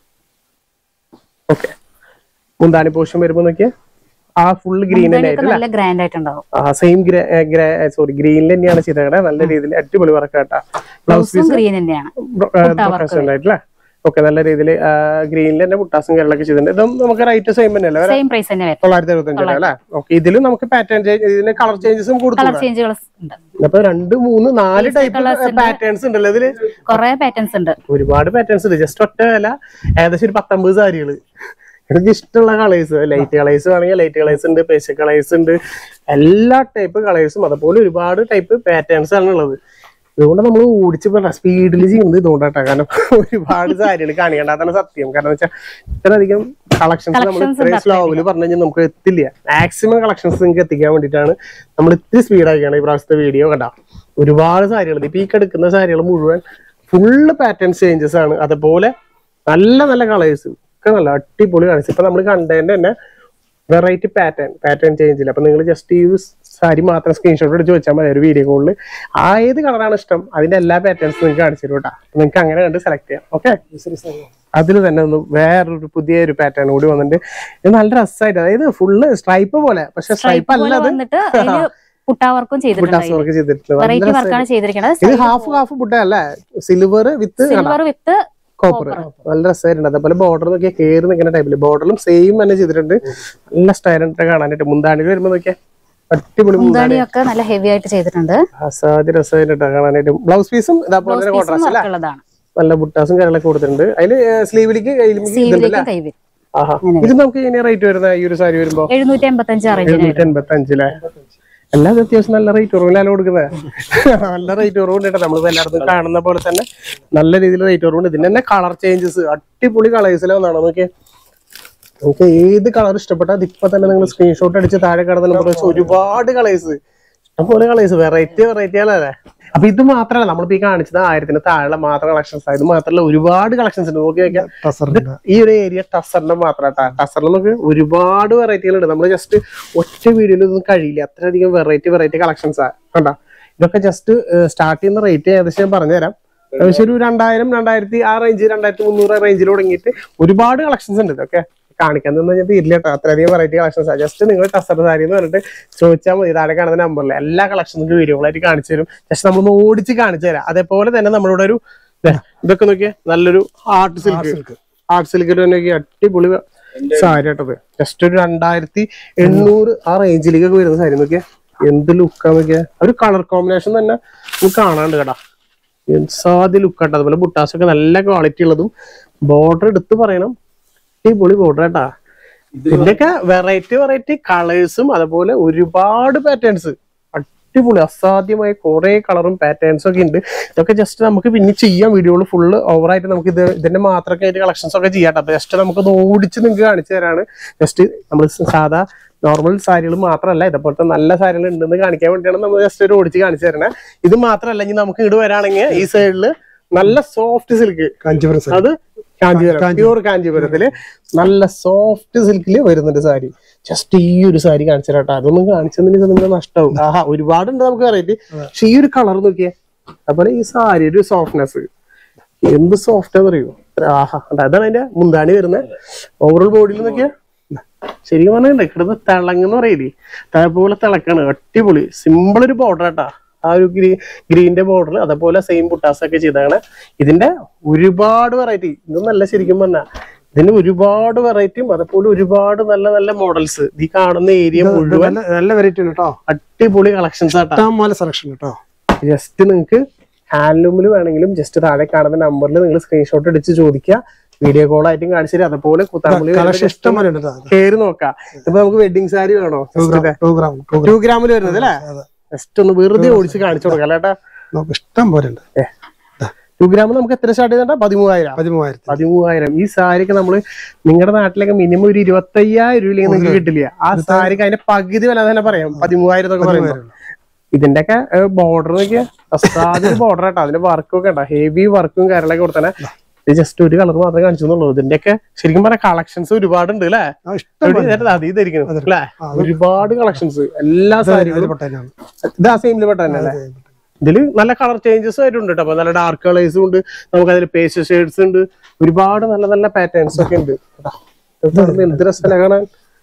ഓക്കെ മുന്താണി പോർഷൻ വരുമ്പോ നോക്കിയാൽ ആ ഫുൾ ഗ്രീൻ തന്നെ സെയിം സോറി ഗ്രീനിൽ തന്നെയാണ് ചെയ്തേക്കണേ. നല്ല രീതിയിൽ അടിപൊളി വർക്ക് കേട്ടാ. ബ്ലൗസ് പീസ് ആയിട്ടില്ലേ. ഓക്കെ നല്ല രീതിയിൽ ഗ്രീനിൽ തന്നെ പുട്ടാസും കേരളൊക്കെ ചെയ്തിട്ടുണ്ട്. ഇതും നമുക്ക് റേറ്റ് സെയിം തന്നെയല്ലേ, തൊള്ളായിരത്തി എഴുപത്തി അഞ്ച് അല്ലേ. ഓക്കെ ഇതിലും നമുക്ക് പാറ്റേൺ ഇതിന് കളർ ചേഞ്ചസും കൊടുക്കും. അപ്പൊ രണ്ട് മൂന്ന് നാല് ടൈപ്പ് പാറ്റേൺസ് ഉണ്ടല്ലോ ഇതില്, പാറ്റേൺസ് ഉണ്ട്, ഒരുപാട് പാറ്റേൺസ് ഉണ്ട്. ജസ്റ്റ് ഒറ്റ വില ഏകദേശം ഒരു പത്തൊമ്പത് സാരികള്. എനിക്ക് ഇഷ്ടമുള്ള കളേഴ്സ്, ലൈറ്റ് കളേഴ്സ് വേണമെങ്കിൽ ലൈറ്റ് കളേഴ്സ് ഉണ്ട്, പേസ്റ്റ് കളേഴ്സ് ഉണ്ട്, എല്ലാ ടൈപ്പ് കളേഴ്സും അതുപോലെ ഒരുപാട് ടൈപ്പ് പാറ്റേൺസ് ആണ് ഉള്ളത്. ഇതുകൊണ്ട് നമ്മൾ ഓടിച്ച് പറഞ്ഞ സ്പീഡിൽ ചെയ്യുന്നത് ഇതുകൊണ്ടാട്ടാ. കാരണം ഒരുപാട് സാരികൾ കാണിക്കേണ്ടതാണ് സത്യം. കാരണം വെച്ചാൽ ഇത്രയധികം കളക്ഷൻസ് നമ്മൾ ഇത്രയും സ്ലോവില് പറഞ്ഞു കഴിഞ്ഞാൽ നമുക്ക് എത്തില്ല. മാക്സിമം കളക്ഷൻസ് നിങ്ങൾക്ക് എത്തിക്കാൻ വേണ്ടിയിട്ടാണ് നമ്മൾ ഇത്തിരി സ്പീഡാക്കിയാണ് ഈ പ്രാവശ്യത്തെ വീഡിയോ കണ്ടാ. ഒരുപാട് സാരികൾ ഇപ്പൊ ഈ കിടക്കുന്ന സാരികൾ മുഴുവൻ ഫുള്ള് പാറ്റേൺ ചേഞ്ചസ് ആണ്. അതുപോലെ നല്ല നല്ല കളേഴ്സ് നല്ല അടിപൊളി കാണിച്ചു. ഇപ്പൊ നമ്മൾ കണ്ടതിന്റെ തന്നെ വെറൈറ്റി പാറ്റേൺ പാറ്റേൺ ചേഞ്ച് ഇല്ല. അപ്പൊ നിങ്ങൾ ജസ്റ്റ് ഈ സാരി മാത്രം സ്ക്രീൻഷോട്ട് എടുത്ത് ചോദിച്ചാൽ മതി ഒരു വീഡിയോ കോളിൽ. ആ ഏത് കളറാണ് ഇഷ്ടം അതിന്റെ എല്ലാ പാറ്റേൺസും നിങ്ങൾക്ക് കാണിച്ചു തരും കേട്ടോ. നിങ്ങൾക്ക് അങ്ങനെ കണ്ട് സെലക്ട് ചെയ്യാം. ഓക്കെ അതിൽ തന്നെ ഒന്ന് വേറൊരു പുതിയൊരു പാറ്റേൺ കൂടി വന്നിട്ട് ഇത് നല്ല രസമായിട്ട്, അതായത് ഫുള്ള് സ്ട്രൈപ്പ് പോലെ, പക്ഷെ സ്ട്രൈപ്പ് അല്ലാതെ പുട്ടാവർക്കും ചെയ്തിട്ടുണ്ട്. ഇത് ഹാഫ് ഹാഫ് പുട്ട അല്ലേ, സിൽവർ വിത്ത് വിത്ത് കോപ്പർ. നല്ല രസമായിട്ടുണ്ട്. അതേപോലെ ബോർഡർ നോക്കിയാൽ കയറി നിൽക്കുന്ന ടൈപ്പില് ബോർഡറിലും സെയിം തന്നെ ചെയ്തിട്ടുണ്ട്. നല്ല സ്റ്റൈലായിട്ട് കാണാനായിട്ട്. മുന്താണി വരുമ്പോ നോക്കിയാൽ അടിപൊളി മുന്താണിയൊക്കെ നല്ല ഹെവി ആയിട്ട് ചെയ്തിട്ടുണ്ട്. അസാധ്യ രസമായിട്ട് കാണാനായിട്ട്. ബ്ലൗസ് പീസും ഇതേപോലെ കോൺട്രാസ്റ്റ് അല്ല, നല്ല ബുട്ടാസും കാര്യങ്ങളൊക്കെ കൊടുത്തിട്ടുണ്ട്. അതില് സ്ലീവിലേക്ക് ആഹാ ഇത് നമുക്ക് എങ്ങനെ റേറ്റ് വരുന്ന ഈ ഒരു സാരി വരുമ്പോ എഴുന്നൂറ്റി എൺപത്തി അഞ്ച് എഴുന്നൂറ്റി എൺപത്തി അഞ്ചിലെ എല്ലാം അത്യാവശ്യം നല്ല റേറ്റ് കുറവിലാണ് കൊടുക്കുന്നത്. നല്ല റേറ്റ് കുറവുണ്ട് കേട്ടോ. നമ്മളിപ്പോ എല്ലായിടത്തും കാണുന്ന പോലെ തന്നെ നല്ല രീതിയിൽ റേറ്റ് കുറവുണ്ട്. ഇതിന്റെ തന്നെ കളർ ചേഞ്ചസ് അടിപൊളി കളേഴ്സിലാണ്. നോക്കിയേ, നമുക്ക് ഏത് കളർ ഇഷ്ടപ്പെട്ടാൽ ഇപ്പൊ തന്നെ നിങ്ങൾ സ്ക്രീൻഷോട്ട് അടിച്ച് താഴെ കിടന്ന ഒരുപാട് കളേഴ്സ്, ഇഷ്ടംപോലെ കളേഴ്സ്, വെറൈറ്റി വെറൈറ്റികളല്ലേ. അപ്പൊ ഇത് മാത്രമല്ല നമ്മളിപ്പോ ഈ കാണിച്ചത് ആയിരത്തിന് താഴെ മാത്രം കളക്ഷൻസ്. ഇത് മാത്രമല്ല ഒരുപാട് കളക്ഷൻസ് ഉണ്ട്. നോക്കി നോക്കിയാൽ ഈ ഒരു ഏരിയ ടസറിന്റെ മാത്രം കേട്ടാ. ടസറിൽ നമുക്ക് ഒരുപാട് വെറൈറ്റികൾ ഉണ്ട്. നമ്മൾ ജസ്റ്റ് ഒറ്റ വീഡിയോയിൽ ഇതൊന്നും കഴിയില്ല, അത്രയധികം വെറൈറ്റി വെറൈറ്റി കളക്ഷൻസ് ആണ് കണ്ടാ. ഇതൊക്കെ ജസ്റ്റ് സ്റ്റാർട്ട് ചെയ്യുന്ന റേറ്റ് ഏകദേശം ഞാൻ പറഞ്ഞുതരാം. ഏകദേശം ഒരു രണ്ടായിരം രണ്ടായിരത്തി ആ റേഞ്ച് രണ്ടായിരത്തി മുന്നൂറ് റേഞ്ചിൽ തുടങ്ങിയിട്ട് ഒരുപാട് കളക്ഷൻസ് ഉണ്ട്. ഇതൊക്കെ കാണിക്കാൻ നിന്ന് കഴിഞ്ഞാൽ തീരില്ല കേട്ടോ. അത്രയധികം വെറൈറ്റി കളക്ഷൻസ് ആണ്. ജസ്റ്റ് നിങ്ങൾ ടസർ സാരി എന്ന് പറഞ്ഞിട്ട് ചോദിച്ചാൽ മതി. താഴെ കാണുന്ന നമ്പറിൽ എല്ലാ കളക്ഷൻസും വീഡിയോകളായിട്ട് കാണിച്ചു തരും. ജസ്റ്റ് നമ്മളൊന്ന് ഓടിച്ച് കാണിച്ചു തരാം. അതേപോലെ തന്നെ നമ്മളിവിടെ ഒരു ഇതൊക്കെ നോക്കിയാൽ നല്ലൊരു ആർട്ട് സിൽക്ക് ആർട്ട് സിൽക്ക് നോക്കി അടിപൊളി സാരി കേട്ടത്. ജസ്റ്റ് ഒരു രണ്ടായിരത്തി എണ്ണൂറ് ആ റേഞ്ചിലേക്കൊക്കെ വരുന്ന സാരി നോക്കിയാൽ എന്ത് ലുക്കാ നോക്കിയാൽ. ഒരു കളർ കോമ്പിനേഷൻ തന്നെ നമുക്ക് കാണാണ്ട് കേട്ടാ. സാധ്യ ലുക്കാട്ടോ. അതുപോലെ ബുട്ടാസൊക്കെ നല്ല ക്വാളിറ്റി ഉള്ളതും ബോർഡർ എടുത്ത് പറയണം, അടിപൊളി ബോർഡർ കേട്ടാ. ഇതിന്റെയൊക്കെ വെറൈറ്റി വെറൈറ്റി കളേഴ്സും അതുപോലെ ഒരുപാട് പാറ്റേൺസ്, അടിപൊളി അസാധ്യമായ കുറെ കളറും പാറ്റേൺസും ഒക്കെ ഉണ്ട്. ഇതൊക്കെ ജസ്റ്റ് നമുക്ക് പിന്നെ ചെയ്യാം വീഡിയോയിൽ ഫുള്ള് ഓവറായിട്ട് നമുക്ക് ഇത് ഇതിന്റെ മാത്രമൊക്കെ ആയിട്ട് കളക്ഷൻസ് ഒക്കെ ചെയ്യാം. അപ്പൊ ജസ്റ്റ് നമുക്ക് ഓടിച്ച് നിങ്ങൾക്ക് കാണിച്ചു തരാണ്. ജസ്റ്റ് നമ്മൾ സാധാ നോർമൽ സാരികൾ മാത്രമല്ല, ഇതേപോലത്തെ നല്ല സാരികൾ ഉണ്ടെന്ന് കാണിക്കാൻ വേണ്ടിയാണ് നമ്മൾ ജസ്റ്റ് ഒരു ഓടിച്ച് കാണിച്ചു തരണേ. ഇത് മാത്രമല്ല, ഇനി നമുക്ക് ഇങ്ങോട്ട് വരാണെങ്കിൽ ഈ സൈഡില് നല്ല സോഫ്റ്റ് സിൽക്ക്, അത് കാഞ്ചീപുരം പ്യൂർ കാഞ്ചീപുരത്തില് നല്ല സോഫ്റ്റ് സിൽക്കില് വരുന്നുണ്ട് സാരി. ജസ്റ്റ് ഈ ഒരു സാരി കാണിച്ചു തരാട്ടോ. അതൊന്നും കാണിച്ചെന്നില്ല നമുക്ക് നഷ്ടവും. ആഹാ ഒരുപാടുണ്ട് നമുക്ക് വെറൈറ്റി. പക്ഷെ ഈ ഒരു കളർ നോക്കിയേ, അതുപോലെ ഈ സാരി ഒരു സോഫ്റ്റ്നെസ് എന്ത് സോഫ്റ്റ് പറയൂ. ആഹാ അതാണ് അതിന്റെ മുന്താണി വരുന്നത്. ഓവറോൾ ബോഡിയിൽ നോക്കിയാ ശരിക്കും പറഞ്ഞിട്ടുണ്ട് ഇവിടുന്ന് തിളങ്ങെന്ന് പറയില്ലേ, അതേപോലെ തിളക്കാണ്. അടിപൊളി സിമ്പിൾ ഒരു ബോർഡർ കേട്ടാ. ആ ഒരു ഗ്രീ ഗ്രീന്റെ ബോർഡർ അതേപോലെ സെയിം ബുട്ടാസ് ഒക്കെ ചെയ്താണ്. ഇതിന്റെ ഒരുപാട് വെറൈറ്റി, ഇതൊന്നും നല്ല ശരിക്കും പറഞ്ഞാൽ ഇതിന് ഒരുപാട് വെറൈറ്റിയും അതേപോലെ ഒരുപാട് നല്ല നല്ല മോഡൽസ് ഈ കാണുന്ന ഏരിയ മുഴുവൻ നല്ല വെറൈറ്റി കേട്ടോ. അടിപൊളി കളക്ഷൻസ് ആട്ടോ. സെലക്ഷൻ കേട്ടോ. ജസ്റ്റ് നിങ്ങൾക്ക് ഹാൻഡ്ലൂമിൽ വേണമെങ്കിലും ജസ്റ്റ് താഴെ കാണുന്ന നമ്പറിൽ നിങ്ങൾ സ്ക്രീൻഷോട്ട് അടിച്ച് ചോദിക്കുക. വീഡിയോ കോൾ ആയിട്ടും കാണിച്ചു തരും. അതേപോലെ കുത്താമ്പുള്ളി കയറി നോക്കാം. ഇപ്പൊ നമുക്ക് വെഡിങ് സാരി വേണോ ടു ഗ്രാമിൽ വരുന്നത് അല്ലേ? ജസ്റ്റ് ഒന്ന് വെറുതെ ഓടിച്ച് കാണിച്ചു കൊടുക്കാം അല്ലേട്ടാ. ഇഷ്ടം പോലെ ടു ഗ്രാം നമുക്ക് എത്ര സ്റ്റാർട്ട് ചെയ്താ? പതിമൂവായിരം പതിമൂവായിരം പതിമൂവായിരം ഈ സാരിക്ക് നമ്മള് നിങ്ങളുടെ നാട്ടിലൊക്കെ മിനിമം ഒരു ഇരുപത്തി അയ്യായിരം രൂപയിലേക്ക് നിങ്ങൾക്ക് കിട്ടില്ല. ആ സാരിക്ക് അതിന്റെ പകുതി വില തന്നെ പറയാം, പതിമൂവായിരം എന്നൊക്കെ പറയുമ്പോൾ. ഇതിന്റെ ഒക്കെ ബോർഡർ നോക്കിയാൽ അസാധ്യ ബോർഡർ കേട്ടോ. അതിന്റെ വർക്കൊക്കെ ഉണ്ടോ, ഹെവി വർക്കും കാര്യങ്ങളൊക്കെ കൊടുത്തന്നെ. ഇത് ജസ്റ്റ് ഒരു കളർ മാത്രമേ കാണിച്ചെന്നുള്ളൂ. ഇതിന്റെയൊക്കെ ശരിക്കും പറഞ്ഞ കളക്ഷൻസ് ഒരുപാടുണ്ട് അല്ലേ? അതീതായിരിക്കും അല്ലേ? ഒരുപാട് കളക്ഷൻസ് എല്ലാ സാരികളും ഇത് ആ സെയിമില് പെട്ട തന്നെ അല്ലേ? ഇതില് നല്ല കളർ ചേഞ്ചസ് ആയിട്ടുണ്ട് കേട്ടോ. അപ്പൊ നല്ല ഡാർക്ക് കളേഴ്സും ഉണ്ട്, നമുക്ക് അതിൽ പേസ്റ്റൽ ഷെയ്ഡ്സ് ഉണ്ട്, ഒരുപാട് നല്ല നല്ല പാറ്റേൺസ് ഒക്കെ ഉണ്ട്. എന്ത് രസമല്ല കാണാൻ.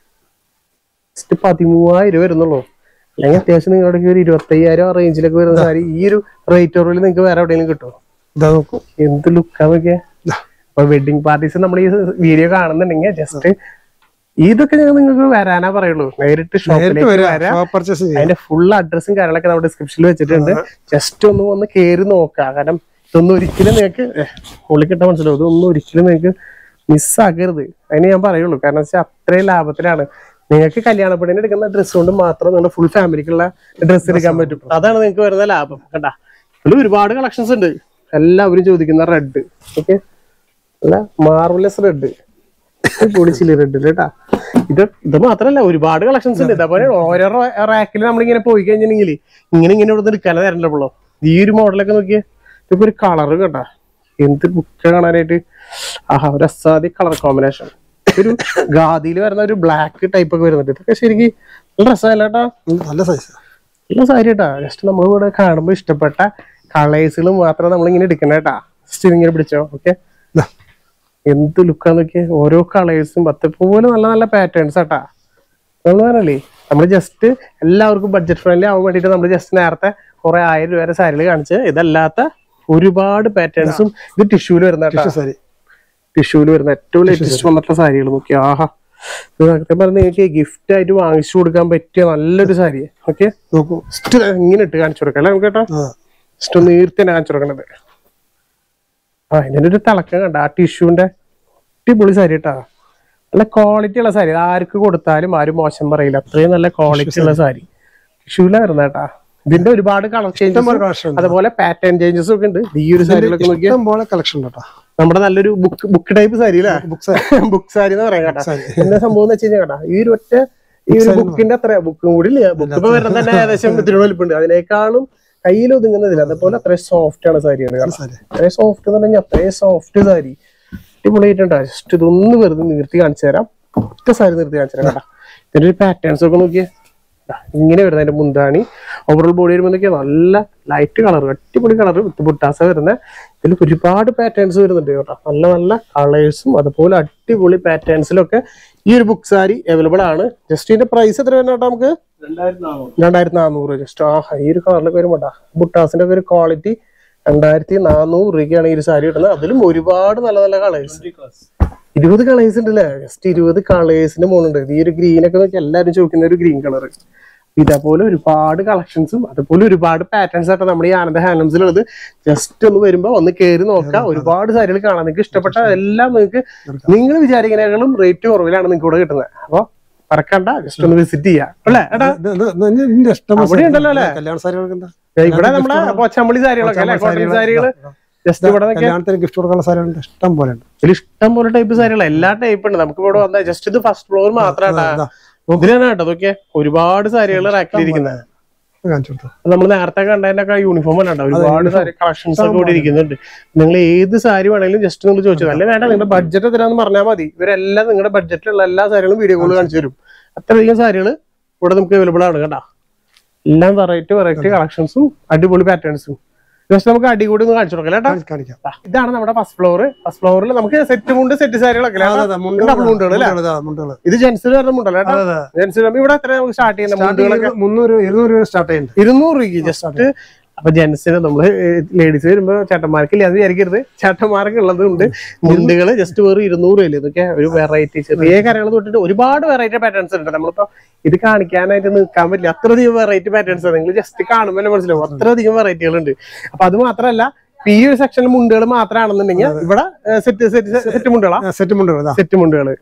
ജസ്റ്റ് പതിമൂവായിരം രൂപ വരുന്നുള്ളൂ. അല്ലെങ്കിൽ അത്യാവശ്യം നിങ്ങളുടെ ഒരു ഇരുപത്തി അയ്യായിരം ആ റേഞ്ചിലൊക്കെ വരുന്ന സാരി ഈ ഒരു റേറ്റ് ഓറിൽ നിങ്ങൾക്ക് വേറെ എവിടെയെങ്കിലും കിട്ടുമോ? ഇതാ നോക്കൂ എന്ത് ലുക്കാ നോക്കിയാ. അപ്പൊ വെഡിങ് പാർട്ടീസ് നമ്മൾ ഈ വീഡിയോ കാണുന്നുണ്ടെങ്കിൽ ജസ്റ്റ് ഇതൊക്കെ ഞങ്ങൾ നിങ്ങൾക്ക് വരാനാ പറയുള്ളൂ. നേരിട്ട് ഷോപ്പിലേക്ക് വരാം. അതിന്റെ ഫുൾ അഡ്രസ്സും കാര്യങ്ങളൊക്കെ നമ്മുടെ ഡിസ്ക്രിപ്ഷനിൽ വെച്ചിട്ടുണ്ട്. ജസ്റ്റ് ഒന്ന് വന്ന് കയറി നോക്കാം. കാരണം ഇതൊന്നും ഒരിക്കലും നിങ്ങൾക്ക് ഉള്ളിൽ കിട്ടാൻ മനസ്സിലാവും. ഇതൊന്നും ഒരിക്കലും നിങ്ങൾക്ക് മിസ്സാക്കരുത്. അതിന് ഞാൻ പറയുള്ളൂ. കാരണം വെച്ചാൽ അത്രയും ലാഭത്തിലാണ്. നിങ്ങൾക്ക് കല്യാണ പെണ്ണിന് എടുക്കുന്ന ഡ്രസ്സ് കൊണ്ട് മാത്രം നിങ്ങളുടെ ഫുൾ ഫാമിലിക്കുള്ള ഡ്രസ്സ് എടുക്കാൻ പറ്റും. അതാണ് നിങ്ങൾക്ക് വരുന്ന ലാഭം കേട്ടാ. ഇതിൽ ഒരുപാട് കളക്ഷൻസ് ഉണ്ട്. എല്ലാവരും ചോദിക്കുന്ന റെഡ് ഓക്കെ അല്ല മാർവലസ് റെഡ്, പൊളിച്ചില്ല റെഡ് കേട്ടാ. ഇത് ഇത് മാത്രല്ല ഒരുപാട് കളക്ഷൻസ് ഉണ്ട്. ഇതേപോലെ ഓരോ റാക്കിൽ നമ്മളിങ്ങനെ പോയി കഴിഞ്ഞിട്ടുണ്ടെങ്കിൽ ഇങ്ങനെ ഇങ്ങനെ ഇവിടെ എടുക്കാനേ തരണ്ടല്ലോ. ഈ ഒരു മോഡലൊക്കെ നോക്കിയേ, ഇപ്പൊ ഒരു കളറ് കേട്ടാ. എന്ത് ബുക്ക് കാണാനായിട്ട്. ആഹാ ഒരു അസാധ്യ കളർ കോമ്പിനേഷൻ. ഒരു ഗാദിയിൽ വരുന്ന ഒരു ബ്ലാക്ക് ടൈപ്പ് ഒക്കെ വരുന്നുണ്ട്. ഇതൊക്കെ ശരിക്കും നല്ല രസമല്ല കേട്ടാ. നല്ല സൈസ് നല്ല സാരി കേട്ടാ. ജസ്റ്റ് നമ്മൾ ഇവിടെ കാണുമ്പോൾ ഇഷ്ടപ്പെട്ട കളേഴ്സുകൾ മാത്രം നമ്മളിങ്ങനെ എടുക്കണ കേട്ടാ. ജസ്റ്റ് ഇങ്ങനെ പിടിച്ചോ ഓക്കെ. എന്ത് ലുക്കാന്ന് നോക്കിയാൽ ഓരോ കളേഴ്സും പത്ത് പോലെ നല്ല നല്ല പാറ്റേൺസ് ആട്ടാ. നമ്മൾ പറഞ്ഞല്ലേ നമ്മൾ ജസ്റ്റ് എല്ലാവർക്കും ബഡ്ജറ്റ് ഫ്രണ്ട്ലി ആവാൻ വേണ്ടിയിട്ട് നമ്മൾ ജസ്റ്റ് നേരത്തെ കുറെ ആയിരം രൂപ സാരികൾ കാണിച്ച് ഇതല്ലാത്ത ഒരുപാട് പാറ്റേൺസും ഇത് ടിഷ്യൂല് വരുന്ന സാരി ടിഷ്യൂല് വരുന്ന ഏറ്റവും ലേറ്റസ്റ്റ് വന്നിട്ടുള്ള സാരികൾ നോക്കി. ആഹാ നേരത്തെ പറഞ്ഞ നിങ്ങൾക്ക് ഗിഫ്റ്റ് ആയിട്ട് വാങ്ങിച്ചു കൊടുക്കാൻ പറ്റിയ നല്ലൊരു സാരി ഓക്കെ. ജസ്റ്റ് ഇങ്ങനെ ഇട്ട് കാണിച്ചു കൊടുക്കാം അല്ലേ നമുക്ക് കേട്ടോ. ജസ്റ്റ് ഒന്ന് നീർത്തി തന്നെ കാണിച്ചു കൊടുക്കണത്. ആ ഇതിന്റെ ഒരു തിളക്കം കണ്ട ആ ടിഷ്യൂന്റെ അടിപൊളി സാരി കേട്ടാ. നല്ല ക്വാളിറ്റി ഉള്ള സാരി, ആർക്ക് കൊടുത്താലും ആരും മോശം പറയില്ല, അത്രയും നല്ല ക്വാളിറ്റി ഉള്ള സാരി. ടിഷ്യൂല വരുന്ന കേട്ടാ. ഇതിന്റെ ഒരുപാട് കളർ ചേഞ്ചസ് അതുപോലെ പാറ്റേൺ ചേഞ്ചസും ഒക്കെ ഉണ്ട് ഈ ഒരു സാരികളൊക്കെ നോക്കിയാൽ കളക്ഷൻ കേട്ടോ. നമ്മുടെ നല്ലൊരു ബുക്ക് ബുക്ക് ടൈപ്പ് സാരി അല്ലേ, ബുക്ക് സാരി എന്ന് പറയാം കേട്ടാ. എന്താ സംഭവം എന്ന് വെച്ച് കഴിഞ്ഞാൽ കേട്ടാ, ഈ ഒരു ഒറ്റ ഈ ഒരു ബുക്കിന്റെ അത്ര ബുക്കും കൂടി ഇല്ല, ബുക്ക് ഇപ്പൊ വരുന്ന തന്നെ ഏകദേശം തിരുവനന്തപുരപ്പുണ്ട്, അതിനേക്കാളും കയ്യിൽ ഒതുങ്ങുന്നതില്ല. അതേപോലെ അത്രയും സോഫ്റ്റ് ആണ് സാരിയാണ്, അത്രയും സോഫ്റ്റ് എന്ന് പറഞ്ഞാൽ അത്രയും സോഫ്റ്റ് സാരി അടിപൊളിയായിട്ടുണ്ടാ. ജസ്റ്റ് ഇതൊന്ന് വെറുതെ നിർത്തി കാണിച്ചു തരാം, ഒറ്റ സാരി നിർത്തി കാണിച്ചു തരാം കേട്ടാ. ഇതിന്റെ ഒരു പാറ്റേൺസ് ഒക്കെ നോക്കിയേ, ഇങ്ങനെ വരുന്നത് അതിന്റെ മുന്താണി. ഓവറോൾ ബോഡി വരുമ്പോൾ നോക്കിയാൽ നല്ല ലൈറ്റ് കളർ, അടിപൊളി കളർ വിത്ത് ബുട്ടാസ വരുന്നത്. ഇതിൽ ഒരുപാട് പാറ്റേൺസ് വരുന്നുണ്ട് കേട്ടോ, നല്ല നല്ല കളേഴ്സും അതുപോലെ അടിപൊളി പാറ്റേൺസിലൊക്കെ ഈ ഒരു ബുക്ക് സാരി അവൈലബിൾ ആണ്. ജസ്റ്റ് ഇതിന്റെ പ്രൈസ് എത്ര വരുന്ന കേട്ടോ നമുക്ക്? രണ്ടായിരത്തി നാനൂറ്. ജസ്റ്റ് ആ ഈ ഒരു കളറിലൊക്കെ വരുമ്പോട്ടാ ബുട്ടാസിന്റെ ഒക്കെ ഒരു ക്വാളിറ്റി രണ്ടായിരത്തി നാനൂറ് രൂപയ്ക്കാണ് ഈ ഒരു സാരി കിട്ടുന്നത്. അതിലും ഒരുപാട് നല്ല നല്ല കളേഴ്സ്, ഇരുപത് കളേഴ്സ് ഉണ്ട് അല്ലേ, ജസ്റ്റ് ഇരുപത് കളേഴ്സിന്റെ മുകളുണ്ട്. ഈ ഒരു ഗ്രീൻ ഒക്കെ നോക്കി എല്ലാവരും ചോദിക്കുന്ന ഒരു ഗ്രീൻ കളർ. ഇതേപോലെ ഒരുപാട് കളക്ഷൻസും അതുപോലെ ഒരുപാട് പാറ്റേൺസ് ആയിട്ട് നമ്മുടെ ഈ ആനന്ദ ഹാൻഡ്ലൂംസിലുള്ളത്. ജസ്റ്റ് ഒന്ന് വരുമ്പോ ഒന്ന് കയറി നോക്കാം, ഒരുപാട് സാരികൾ കാണാം. നിങ്ങൾക്ക് ഇഷ്ടപ്പെട്ട എല്ലാം നിങ്ങൾക്ക് നിങ്ങൾ വിചാരിക്കുന്നതിനേക്കാളും റേറ്റ് കുറവിലാണ് നിങ്ങൾക്ക് ഇവിടെ കിട്ടുന്നത്. അപ്പൊ പറക്കണ്ട, ജസ്റ്റ് ഒന്ന് വിസിറ്റ് ചെയ്യാം അല്ലേ ഏട്ടാ. അവിടെ ഉണ്ടല്ലോ അല്ലെ ഇവിടെ നമ്മുടെ പോച്ചമ്പളി സാരികളൊക്കെ അല്ലെ, കോട്ടൺ സാരികള് ജസ്റ്റ് ഇവിടെ ഗിഫ്റ്റ് കൊടുക്കുന്ന സാരികളുണ്ട് ഇഷ്ടം പോലെ ഉണ്ട്. ഇതിൽ ഇഷ്ടം പോലെ ടൈപ്പ് സാരികൾ എല്ലാ ടൈപ്പ് ഉണ്ട്. നമുക്ക് ഇവിടെ വന്നാൽ ജസ്റ്റ് ഇത് ഫസ്റ്റ് ഫ്ലോർ മാത്രമായിട്ടാ ഇതിലാണ് കേട്ടോ. അതൊക്കെ ഒരുപാട് സാരികൾ റാക്കിലിരിക്കുന്നത്. നമ്മൾ നേരത്തെ കണ്ടതിന്റെ ഒക്കെ യൂണിഫോം അല്ലാണ്ട് ഒരുപാട് സാരി കളക്ഷൻസ് ഒക്കെ ഇവിടെ ഇരിക്കുന്നുണ്ട്. നിങ്ങൾ ഏത് സാരി വേണമെങ്കിലും ജസ്റ്റ് നിങ്ങൾ ചോദിച്ചത് അല്ലെ വേണ്ട, നിങ്ങളുടെ ബഡ്ജറ്റ് എത്രയാണെന്ന് പറഞ്ഞാൽ മതി. ഇവരെല്ലാം നിങ്ങളുടെ ബഡ്ജറ്റിലുള്ള എല്ലാ സാരികളും വീഡിയോ കോൾ കാണിച്ചു തരും. അത്രയധികം സാരികൾ ഇവിടെ നമുക്ക് അവൈലബിൾ ആണ് കേട്ടോ. എല്ലാം വെറൈറ്റി വെറൈറ്റി കളക്ഷൻസും അടിപൊളി പാറ്റേൺസും. ജസ്റ്റ് നമുക്ക് അടി കൂടി ഒന്ന് കാണിച്ചു കൊടുക്കാം കേട്ടോ. ഇതാണ് നമ്മുടെ ഫസ്റ്റ് ഫ്ലോർ. ഫസ്റ്റ് ഫ്ലോറിൽ നമുക്ക് സെറ്റ് മുണ്ട് സെറ്റ് സാരികളൊക്കെ ഇത് ജെൻസിൽ വരുന്ന മുണ്ടല്ലോ ജെൻസിൽ. ഇവിടെ എത്ര നമുക്ക് സ്റ്റാർട്ട് ചെയ്യുന്ന മുണ്ടുകളൊക്കെ? മുന്നൂറ് ഇരുന്നൂറ് രൂപ സ്റ്റാർട്ട് ചെയ്യുന്നത്. ഇരുന്നൂറ് രൂപയ്ക്ക് ജസ്റ്റ്. അപ്പൊ ജെൻസിന് നമ്മള് ലേഡീസ് വരുമ്പോ ചേട്ടന്മാർക്ക് ഇല്ല അത് വിചാരിക്കരുത്, ചേട്ടന്മാർക്ക് ഉള്ളത് ഉണ്ട്. മുണ്ടുകള് ജസ്റ്റ് വെറും ഇരുന്നൂറ് രൂപയില്. ഇതൊക്കെ ഒരു വെറൈറ്റി ചെറിയ കാര്യങ്ങൾ തൊട്ടിട്ട് ഒരുപാട് വെറൈറ്റി പാറ്റേൺസ് ഉണ്ട്. നമ്മളിപ്പോ ഇത് കാണിക്കാനായിട്ട് നിൽക്കാൻ പറ്റില്ല, അത്രയധികം വെറൈറ്റി പാറ്റേൺസ് ആണ്. നിങ്ങൾ ജസ്റ്റ് കാണുമ്പോൾ തന്നെ മനസ്സിലാവും അത്രയധികം വെറൈറ്റികൾ ഉണ്ട്. അപ്പൊ അത് മാത്രമല്ല, ഈ ഒരു സെക്ഷനിൽ മുണ്ടുകൾ മാത്രമാണെന്നുണ്ടെങ്കിൽ ഇവിടെ സെറ്റ് സെറ്റ് സെറ്റ് മുണ്ടുകളാ സെറ്റ് മുണ്ടുകൾ സെറ്റ് മുണ്ടുകള്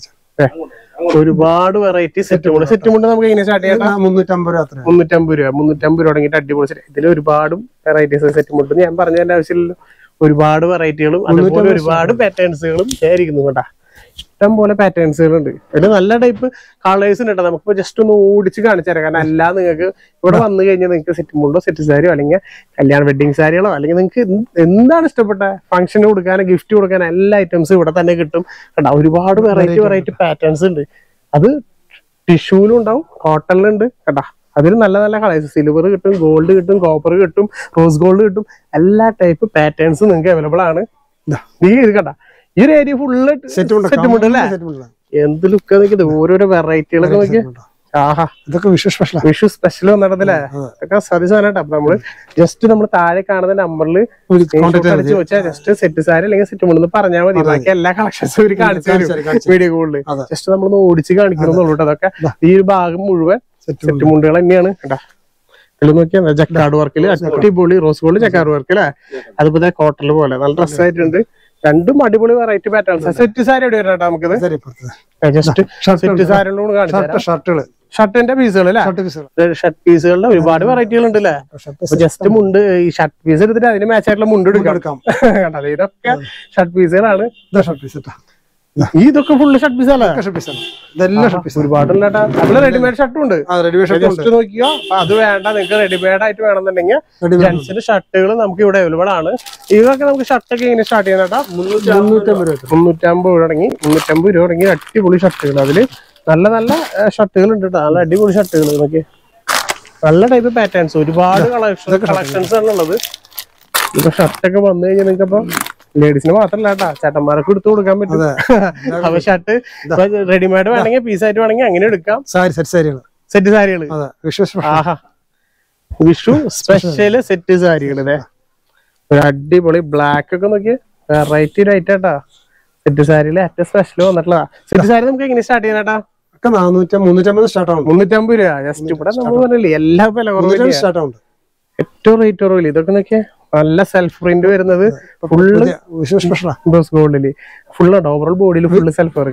ഒരുപാട് വെറൈറ്റി സെറ്റ് മുണ്ട്. സെറ്റ് മുണ്ട് നമുക്ക് എങ്ങനെ സ്റ്റാർട്ട് ചെയ്യാം? മുന്നൂറ്റമ്പത് രൂപ മുന്നൂറ്റമ്പത് രൂപ മുന്നൂറ്റമ്പത് രൂപ തുടങ്ങിയിട്ട് അടിപൊളി സെറ്റ്. ഇതിൽ ഒരുപാട് വെറൈറ്റീസ് സെറ്റ് മുണ്ട് ഞാൻ പറഞ്ഞതിന്റെ ആവശ്യമില്ലല്ലോ. ഒരുപാട് വെറൈറ്റികളും അതുപോലെ ഒരുപാട് പാറ്റേൺസുകളും ആയിരിക്കുന്നു കേട്ടാ. ഇഷ്ടം പോലെ പാറ്റേൺസുകളുണ്ട്. അതിൽ നല്ല ടൈപ്പ് കളേഴ്സ് ഉണ്ട് കേട്ടോ. നമുക്കിപ്പോ ജസ്റ്റ് ഒന്ന് ഓടിച്ച് കാണിച്ചു തരാം. കാരണം അല്ല നിങ്ങൾക്ക് ഇവിടെ വന്നു കഴിഞ്ഞാൽ നിങ്ങൾക്ക് സെറ്റ് മുണ്ടോ സെറ്റ് സാരിയോ അല്ലെങ്കിൽ കല്യാണ വെഡിങ് സാരികളോ അല്ലെങ്കിൽ നിങ്ങൾക്ക് എന്താണ് ഇഷ്ടപ്പെട്ട ഫംഗ്ഷന് കൊടുക്കാനോ ഗിഫ്റ്റ് കൊടുക്കാനോ എല്ലാ ഐറ്റംസും ഇവിടെ തന്നെ കിട്ടും കേട്ടോ. ഒരുപാട് വെറൈറ്റി വെറൈറ്റി പാറ്റേൺസ് ഉണ്ട്. അത് ടിഷ്യൂലും ഉണ്ടാവും, കോട്ടണിലുണ്ട് കേട്ടാ. അതിൽ നല്ല നല്ല കളേഴ്സ്, സിൽവർ കിട്ടും, ഗോൾഡ് കിട്ടും, കോപ്പർ കിട്ടും, റോസ് ഗോൾഡ് കിട്ടും. എല്ലാ ടൈപ്പ് പാറ്റേൺസും നിങ്ങൾക്ക് അവൈലബിൾ ആണ്. നീ ഇത് കേട്ടാ. ഈ ഒരു ഏരിയ ഫുള്ള് സെറ്റ് മുണ്ടല്ലേ, എന്ത് ലുക്കാ നോക്കിയത്. ഓരോരോ വെറൈറ്റികളൊക്കെ നോക്കിയാ. ആഹാ, ഇതൊക്കെ വിഷു സ്പെഷ്യൽ വിഷു സ്പെഷ്യൽ വന്നിടത്തില്ലേ. ഇതൊക്കെ ശ്രദ്ധിച്ചാണ്. അപ്പൊ നമ്മള് ജസ്റ്റ് നമ്മൾ താഴെ കാണുന്ന നമ്പറിൽ ചോദിച്ചാൽ ജസ്റ്റ് സെറ്റ് സാരി അല്ലെങ്കിൽ സെറ്റ് മുണ്ടെന്ന് പറഞ്ഞാൽ മതി. ബാക്കി എല്ലാ കളക്ഷൻസും ഒരു കാണിച്ചു തരും വീഡിയോ കോളില്. ജസ്റ്റ് നമ്മളൊന്ന് ഓടിച്ച് കാണിക്കണമെന്നുള്ളൂ. അതൊക്കെ ഈ ഒരു ഭാഗം മുഴുവൻ സെറ്റ് മുണ്ടുകൾ തന്നെയാണ് കേട്ടാ. നോക്കിയാ ജക്കാർഡ് വർക്കില് അടിപൊളി റോസ് ഗോൾഡ് ജക്കാർഡ് വർക്ക് അല്ലേ. അതുപോലെ കോട്ടൺ പോലെ നല്ല ഡ്രസ് ആയിട്ടുണ്ട്. രണ്ടും അടിപൊളി വെറൈറ്റി പാറ്റേൺസ്. സെറ്റ് സാരി എവിടെ വരാം നമുക്കിത്? ജസ്റ്റ് സെറ്റ് സാരികളോട് കാണിച്ചു. ഷർട്ടുകള് ഷർട്ടിന്റെ പീസുകൾ അല്ലേ, ഷർട്ട് പീസുകളുടെ ഒരുപാട് വെറൈറ്റികൾ ഉണ്ട് അല്ലേ. ജസ്റ്റ് മുണ്ട് ഈ ഷർട്ട് പീസ് എടുത്തിട്ട് അതിന് മാച്ച് ആയിട്ടുള്ള മുണ്ട് എടുക്കാം കണ്ടല്ലേ. ഇതൊക്കെ ഷർട്ട് പീസുകളാണ്. ഇതൊക്കെ ഫുള്ള് ഷർട്ട് പീസ് അല്ലേ. ഒരുപാടുള്ള റെഡിമെയ്ഡ് ഷർട്ടും ഉണ്ട്. ജസ്റ്റ് നോക്കിയോ. അത് വേണ്ട നിങ്ങൾക്ക് റെഡിമെയ്ഡ് ആയിട്ട് വേണമെന്നുണ്ടെങ്കിൽ ജെൻസിന്റെ ഷർട്ടുകൾ നമുക്ക് ഇവിടെ അവൈലബിൾ ആണ്. ഇതൊക്കെ നമുക്ക് ഷർട്ടൊക്കെ ഇങ്ങനെ സ്റ്റാർട്ട് ചെയ്യാനാ മുന്നൂറ്റമ്പത് രൂപ മുന്നൂറ്റമ്പത് രൂപ തുടങ്ങി മുന്നൂറ്റമ്പത് രൂപ തുടങ്ങി അടിപൊളി ഷർട്ടുകൾ. അതില് നല്ല നല്ല ഷർട്ടുകൾ ഉണ്ട് കേട്ടോ. നല്ല അടിപൊളി ഷർട്ടുകൾ നോക്കി. നല്ല ടൈപ്പ് പാറ്റേൺസ് ഒരുപാട് കളക്ഷൻ കളക്ഷൻസ് ആണുള്ളത്. ഇപ്പൊ ഷർട്ടൊക്കെ വന്നു കഴിഞ്ഞാൽ നിങ്ങൾക്കിപ്പോ ലേഡീസിന് മാത്രല്ല കേട്ടാ, ചേട്ടന്മാർക്ക് എടുത്തു കൊടുക്കാൻ പറ്റും. അപ്പൊ ഷർട്ട് റെഡിമെയ്ഡ് വേണമെങ്കിൽ പീസായിട്ട് വേണമെങ്കിൽ അങ്ങനെ എടുക്കാം. സെറ്റ് സാരികൾ സെറ്റ് സാരികള് ആഹാ വിഷു സ്പെഷ്യല് സെറ്റ് സാരികൾ. ഇതേ ഒരു അടിപൊളി ബ്ലാക്ക് ഒക്കെ നോക്കിയ വെറൈറ്റി ആയിട്ടാ. സെറ്റ് സാരിയില് ഏറ്റവും സ്പെഷ്യൽ വന്നിട്ടുള്ളതാ. സെറ്റ് സാരി നമുക്ക് എങ്ങനെ സ്റ്റാർട്ട് ചെയ്യാനാട്ടാ? മുന്നൂറ്റമ്പത് സ്റ്റാർട്ട് ആവും. മുന്നൂറ്റമ്പത് രൂപ ജസ്റ്റ്. ഇവിടെ നമ്മൾ പറഞ്ഞില്ലേ എല്ലാ വില കുറവ് സ്റ്റാർട്ട് ആവും. ഏറ്റവും റേറ്റ് കുറവില്ല. ഇതൊക്കെ നോക്കിയാ നല്ല സെൽഫ് പ്രിന്റ് വരുന്നത് ഫുള്ള് ഗോൾഡില് ഫുള്ള് ഓവറോൾ ബോഡിയിൽ ഫുള്ള് സെൽഫ് വർക്ക്.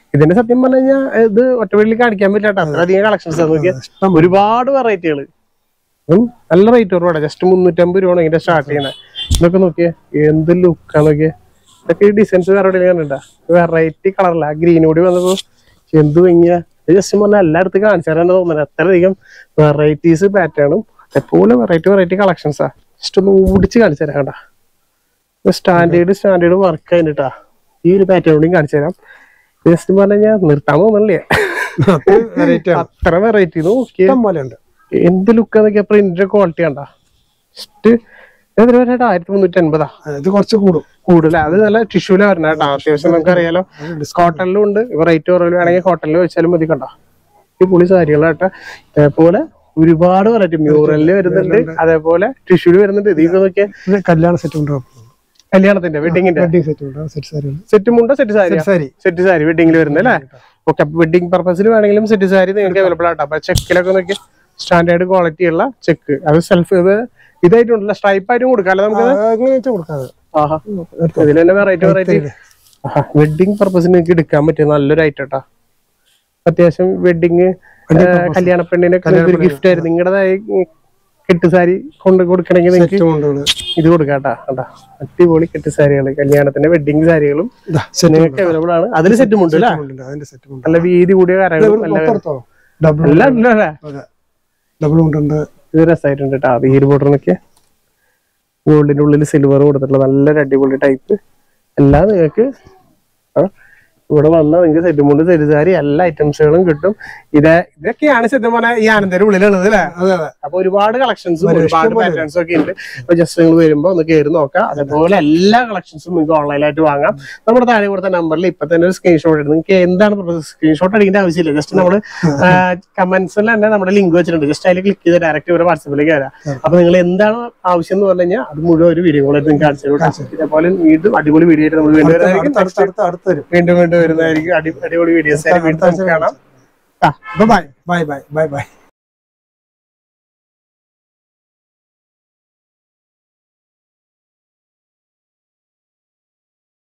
ഇതിന്റെ സത്യം പറഞ്ഞു കഴിഞ്ഞാൽ ഇത് ഒറ്റ വീട്ടിൽ കാണിക്കാൻ പറ്റില്ല കേട്ടോ, അത്രയധികം കളക്ഷൻസ് നോക്കിയാൽ ഒരുപാട് വെറൈറ്റികൾ. നല്ല റേറ്റ് കുറവാണ്, ജസ്റ്റ് മുന്നൂറ്റമ്പത് രൂപയാണ് ഇതിന്റെ സ്റ്റാർട്ട് ചെയ്യണേ. ഇതൊക്കെ നോക്കിയേ എന്ത് ലുക്കാ നോക്കിയേ. ഇതൊക്കെ ഈ ഡിസൈൻസ് വേറെ എവിടെയും കണ്ടിട്ടാ, വെറൈറ്റി കളറില്ല. ഗ്രീൻ കൂടി വന്നപ്പോ എന്ത് ഭംഗിയാ. ജസ്റ്റ് പറഞ്ഞാൽ എല്ലായിടത്തും കാണിച്ചു തരാൻ തോന്നുന്നത്, അത്രയധികം വെറൈറ്റീസ് പാറ്റേണും എപ്പോലെ വെറൈറ്റി വെറൈറ്റി കളക്ഷൻസാ. ജസ്റ്റ് ഒന്ന് ഓടിച്ച് കാണിച്ചു തരാം കേട്ടാ. സ്റ്റാൻഡേർഡ് സ്റ്റാൻഡേർഡ് വർക്ക് കഴിഞ്ഞിട്ടാ ഈ ഒരു പാറ്റേൺ കൂടിയും കാണിച്ചു തരാം. ജസ്റ്റ് പറഞ്ഞു കഴിഞ്ഞാൽ നിർത്താൻ തോന്നല്ലേ, അത്ര വെറൈറ്റി നോക്കിയാൽ എന്ത് ലുക്കാ നോക്കിയാ. പ്രിന്റിന്റെ ക്വാളിറ്റി കണ്ടാ ജസ്റ്റ് എത്ര ആയിരത്തി മുന്നൂറ്റി അൻപതാ. ഇത് കുറച്ച് കൂടും കൂടുതൽ. അത് നല്ല ടിഷ്യൂല വരണ കേട്ടോ, അത്യാവശ്യം നമുക്ക് അറിയാലോ. കോട്ടണിലും ഉണ്ട്, ഇപ്പൊ റേറ്റ് കുറവിൽ വേണമെങ്കിൽ കോട്ടണിൽ വെച്ചാലും മതി. കണ്ടോ ഈ പുളി സാരികളാട്ടോ. അതേപോലെ ഒരുപാട് വെറൈറ്റി മ്യൂറലില് വരുന്നുണ്ട്, അതേപോലെ ടിഷ്യൂല് വരുന്നുണ്ട്. ഇതൊക്കെ നോക്കിയാൽ കല്യാണ സെറ്റ്, കല്യാണത്തിന്റെ വെഡിങ്ങിന്റെ സെറ്റും ഉണ്ട്. സെറ്റ് സാരി സെറ്റ് സാരി വെഡിങ്ങിൽ വരുന്നത് അല്ലേ. ഓക്കെ, വെഡിങ് പർപ്പസിൽ വേണമെങ്കിലും സെറ്റ് സാരി നിങ്ങൾക്ക് അവൈലബിൾ ആട്ടോ. അപ്പൊ ചെക്കിലൊക്കെ നോക്കി സ്റ്റാൻഡേർഡ് ക്വാളിറ്റി ഉള്ള ചെക്ക്, അത് സെൽഫ് ഇത് ഇതായിട്ടുണ്ടല്ലോ, സ്ട്രൈപ്പ് ആയിട്ടും കൊടുക്കാല്ലേ നമുക്ക്. ആഹാ, ഇതിൽ തന്നെ വെറൈറ്റി വെറൈറ്റി വെഡിങ് പർപ്പസിന് നിങ്ങൾക്ക് എടുക്കാൻ പറ്റിയ നല്ലൊരു ഐറ്റം കേട്ടോ. അത്യാവശ്യം വെഡിങ് കല്യാണ പെണ്ണിനൊക്കെ ഒരു ഗിഫ്റ്റ് ആയിരുന്നു. നിങ്ങളുടേതായ കെട്ടുസാരി കൊണ്ട് കൊടുക്കണമെങ്കിൽ നിങ്ങൾക്ക് ഇത് കൊടുക്കാട്ടാ. കേട്ടാ അടിപൊളി കെട്ടുസാരികള്, കല്യാണത്തിന്റെ വെഡിങ് സാരികളും നിങ്ങൾക്ക് അവൈലബിൾ ആണ്. അതിൽ സെറ്റും ഉണ്ട് അല്ലേ, നല്ല വീതി കൂടിയ കാര്യങ്ങളും എല്ലാം ഉണ്ടല്ലേ. ഇത് രസമായിട്ടുണ്ട് കേട്ടോ. വീര് ബോർഡറിനൊക്കെ ഗോൾഡിന്റെ ഉള്ളിൽ സിൽവർ കൊടുത്തിട്ടുള്ള നല്ലൊരു അടിപൊളി ടൈപ്പ് എല്ലാം നിങ്ങൾക്ക് ഇവിടെ വന്നാൽ നിങ്ങൾക്ക് സെറ്റും കൊണ്ട് സെരുസാരി എല്ലാ ഐറ്റംസുകളും കിട്ടും. ഇത് ഇതൊക്കെയാണ് സത്യം പറഞ്ഞാൽ ഈ ആനന്ദന്റെ ഉള്ളിലുള്ളത് അല്ലേ. അപ്പൊ ഒരുപാട് കളക്ഷൻസും ഒരുപാട് പാറ്റേൺസും ഒക്കെ ഉണ്ട്. അപ്പൊ ജസ്റ്റ് നിങ്ങൾ വരുമ്പോ ഒന്ന് കയറി നോക്കാം. അതേപോലെ എല്ലാ കളക്ഷൻസും നിങ്ങൾക്ക് ഓൺലൈനായിട്ട് വാങ്ങാം. നമ്മുടെ താഴെ കൊടുത്ത നമ്പറിൽ ഇപ്പൊ തന്നെ ഒരു സ്ക്രീൻഷോട്ട് എടുത്ത് നിങ്ങൾക്ക് എന്താണ് സ്ക്രീൻഷോട്ട് അടിക്കേണ്ട ആവശ്യമില്ല. ജസ്റ്റ് നമ്മൾ കമന്റ്സിൽ തന്നെ നമ്മുടെ ലിങ്ക് വെച്ചിട്ടുണ്ട്. ജസ്റ്റ് അതിൽ ക്ലിക്ക് ചെയ്ത് ഡയറക്റ്റ് ഇവരെ വാട്സപ്പിലേക്ക് വരാം. അപ്പൊ നിങ്ങൾ എന്താണ് ആവശ്യം എന്ന് പറഞ്ഞു കഴിഞ്ഞാൽ അത് മുഴുവൻ ഒരു വീഡിയോ കൂടെ നിങ്ങൾക്ക് കാണിച്ചു തരും. ഇതേപോലെ വീണ്ടും അടിപൊളി വീഡിയോ ആയിട്ട് നമ്മൾ വീണ്ടും വീണ്ടും വീണ്ടും വരുന്നതായിരിക്കും. അടിപൊളി വീഡിയോസ് ആയിട്ട് വീണ്ടും കാണാം. Bye bye bye bye by.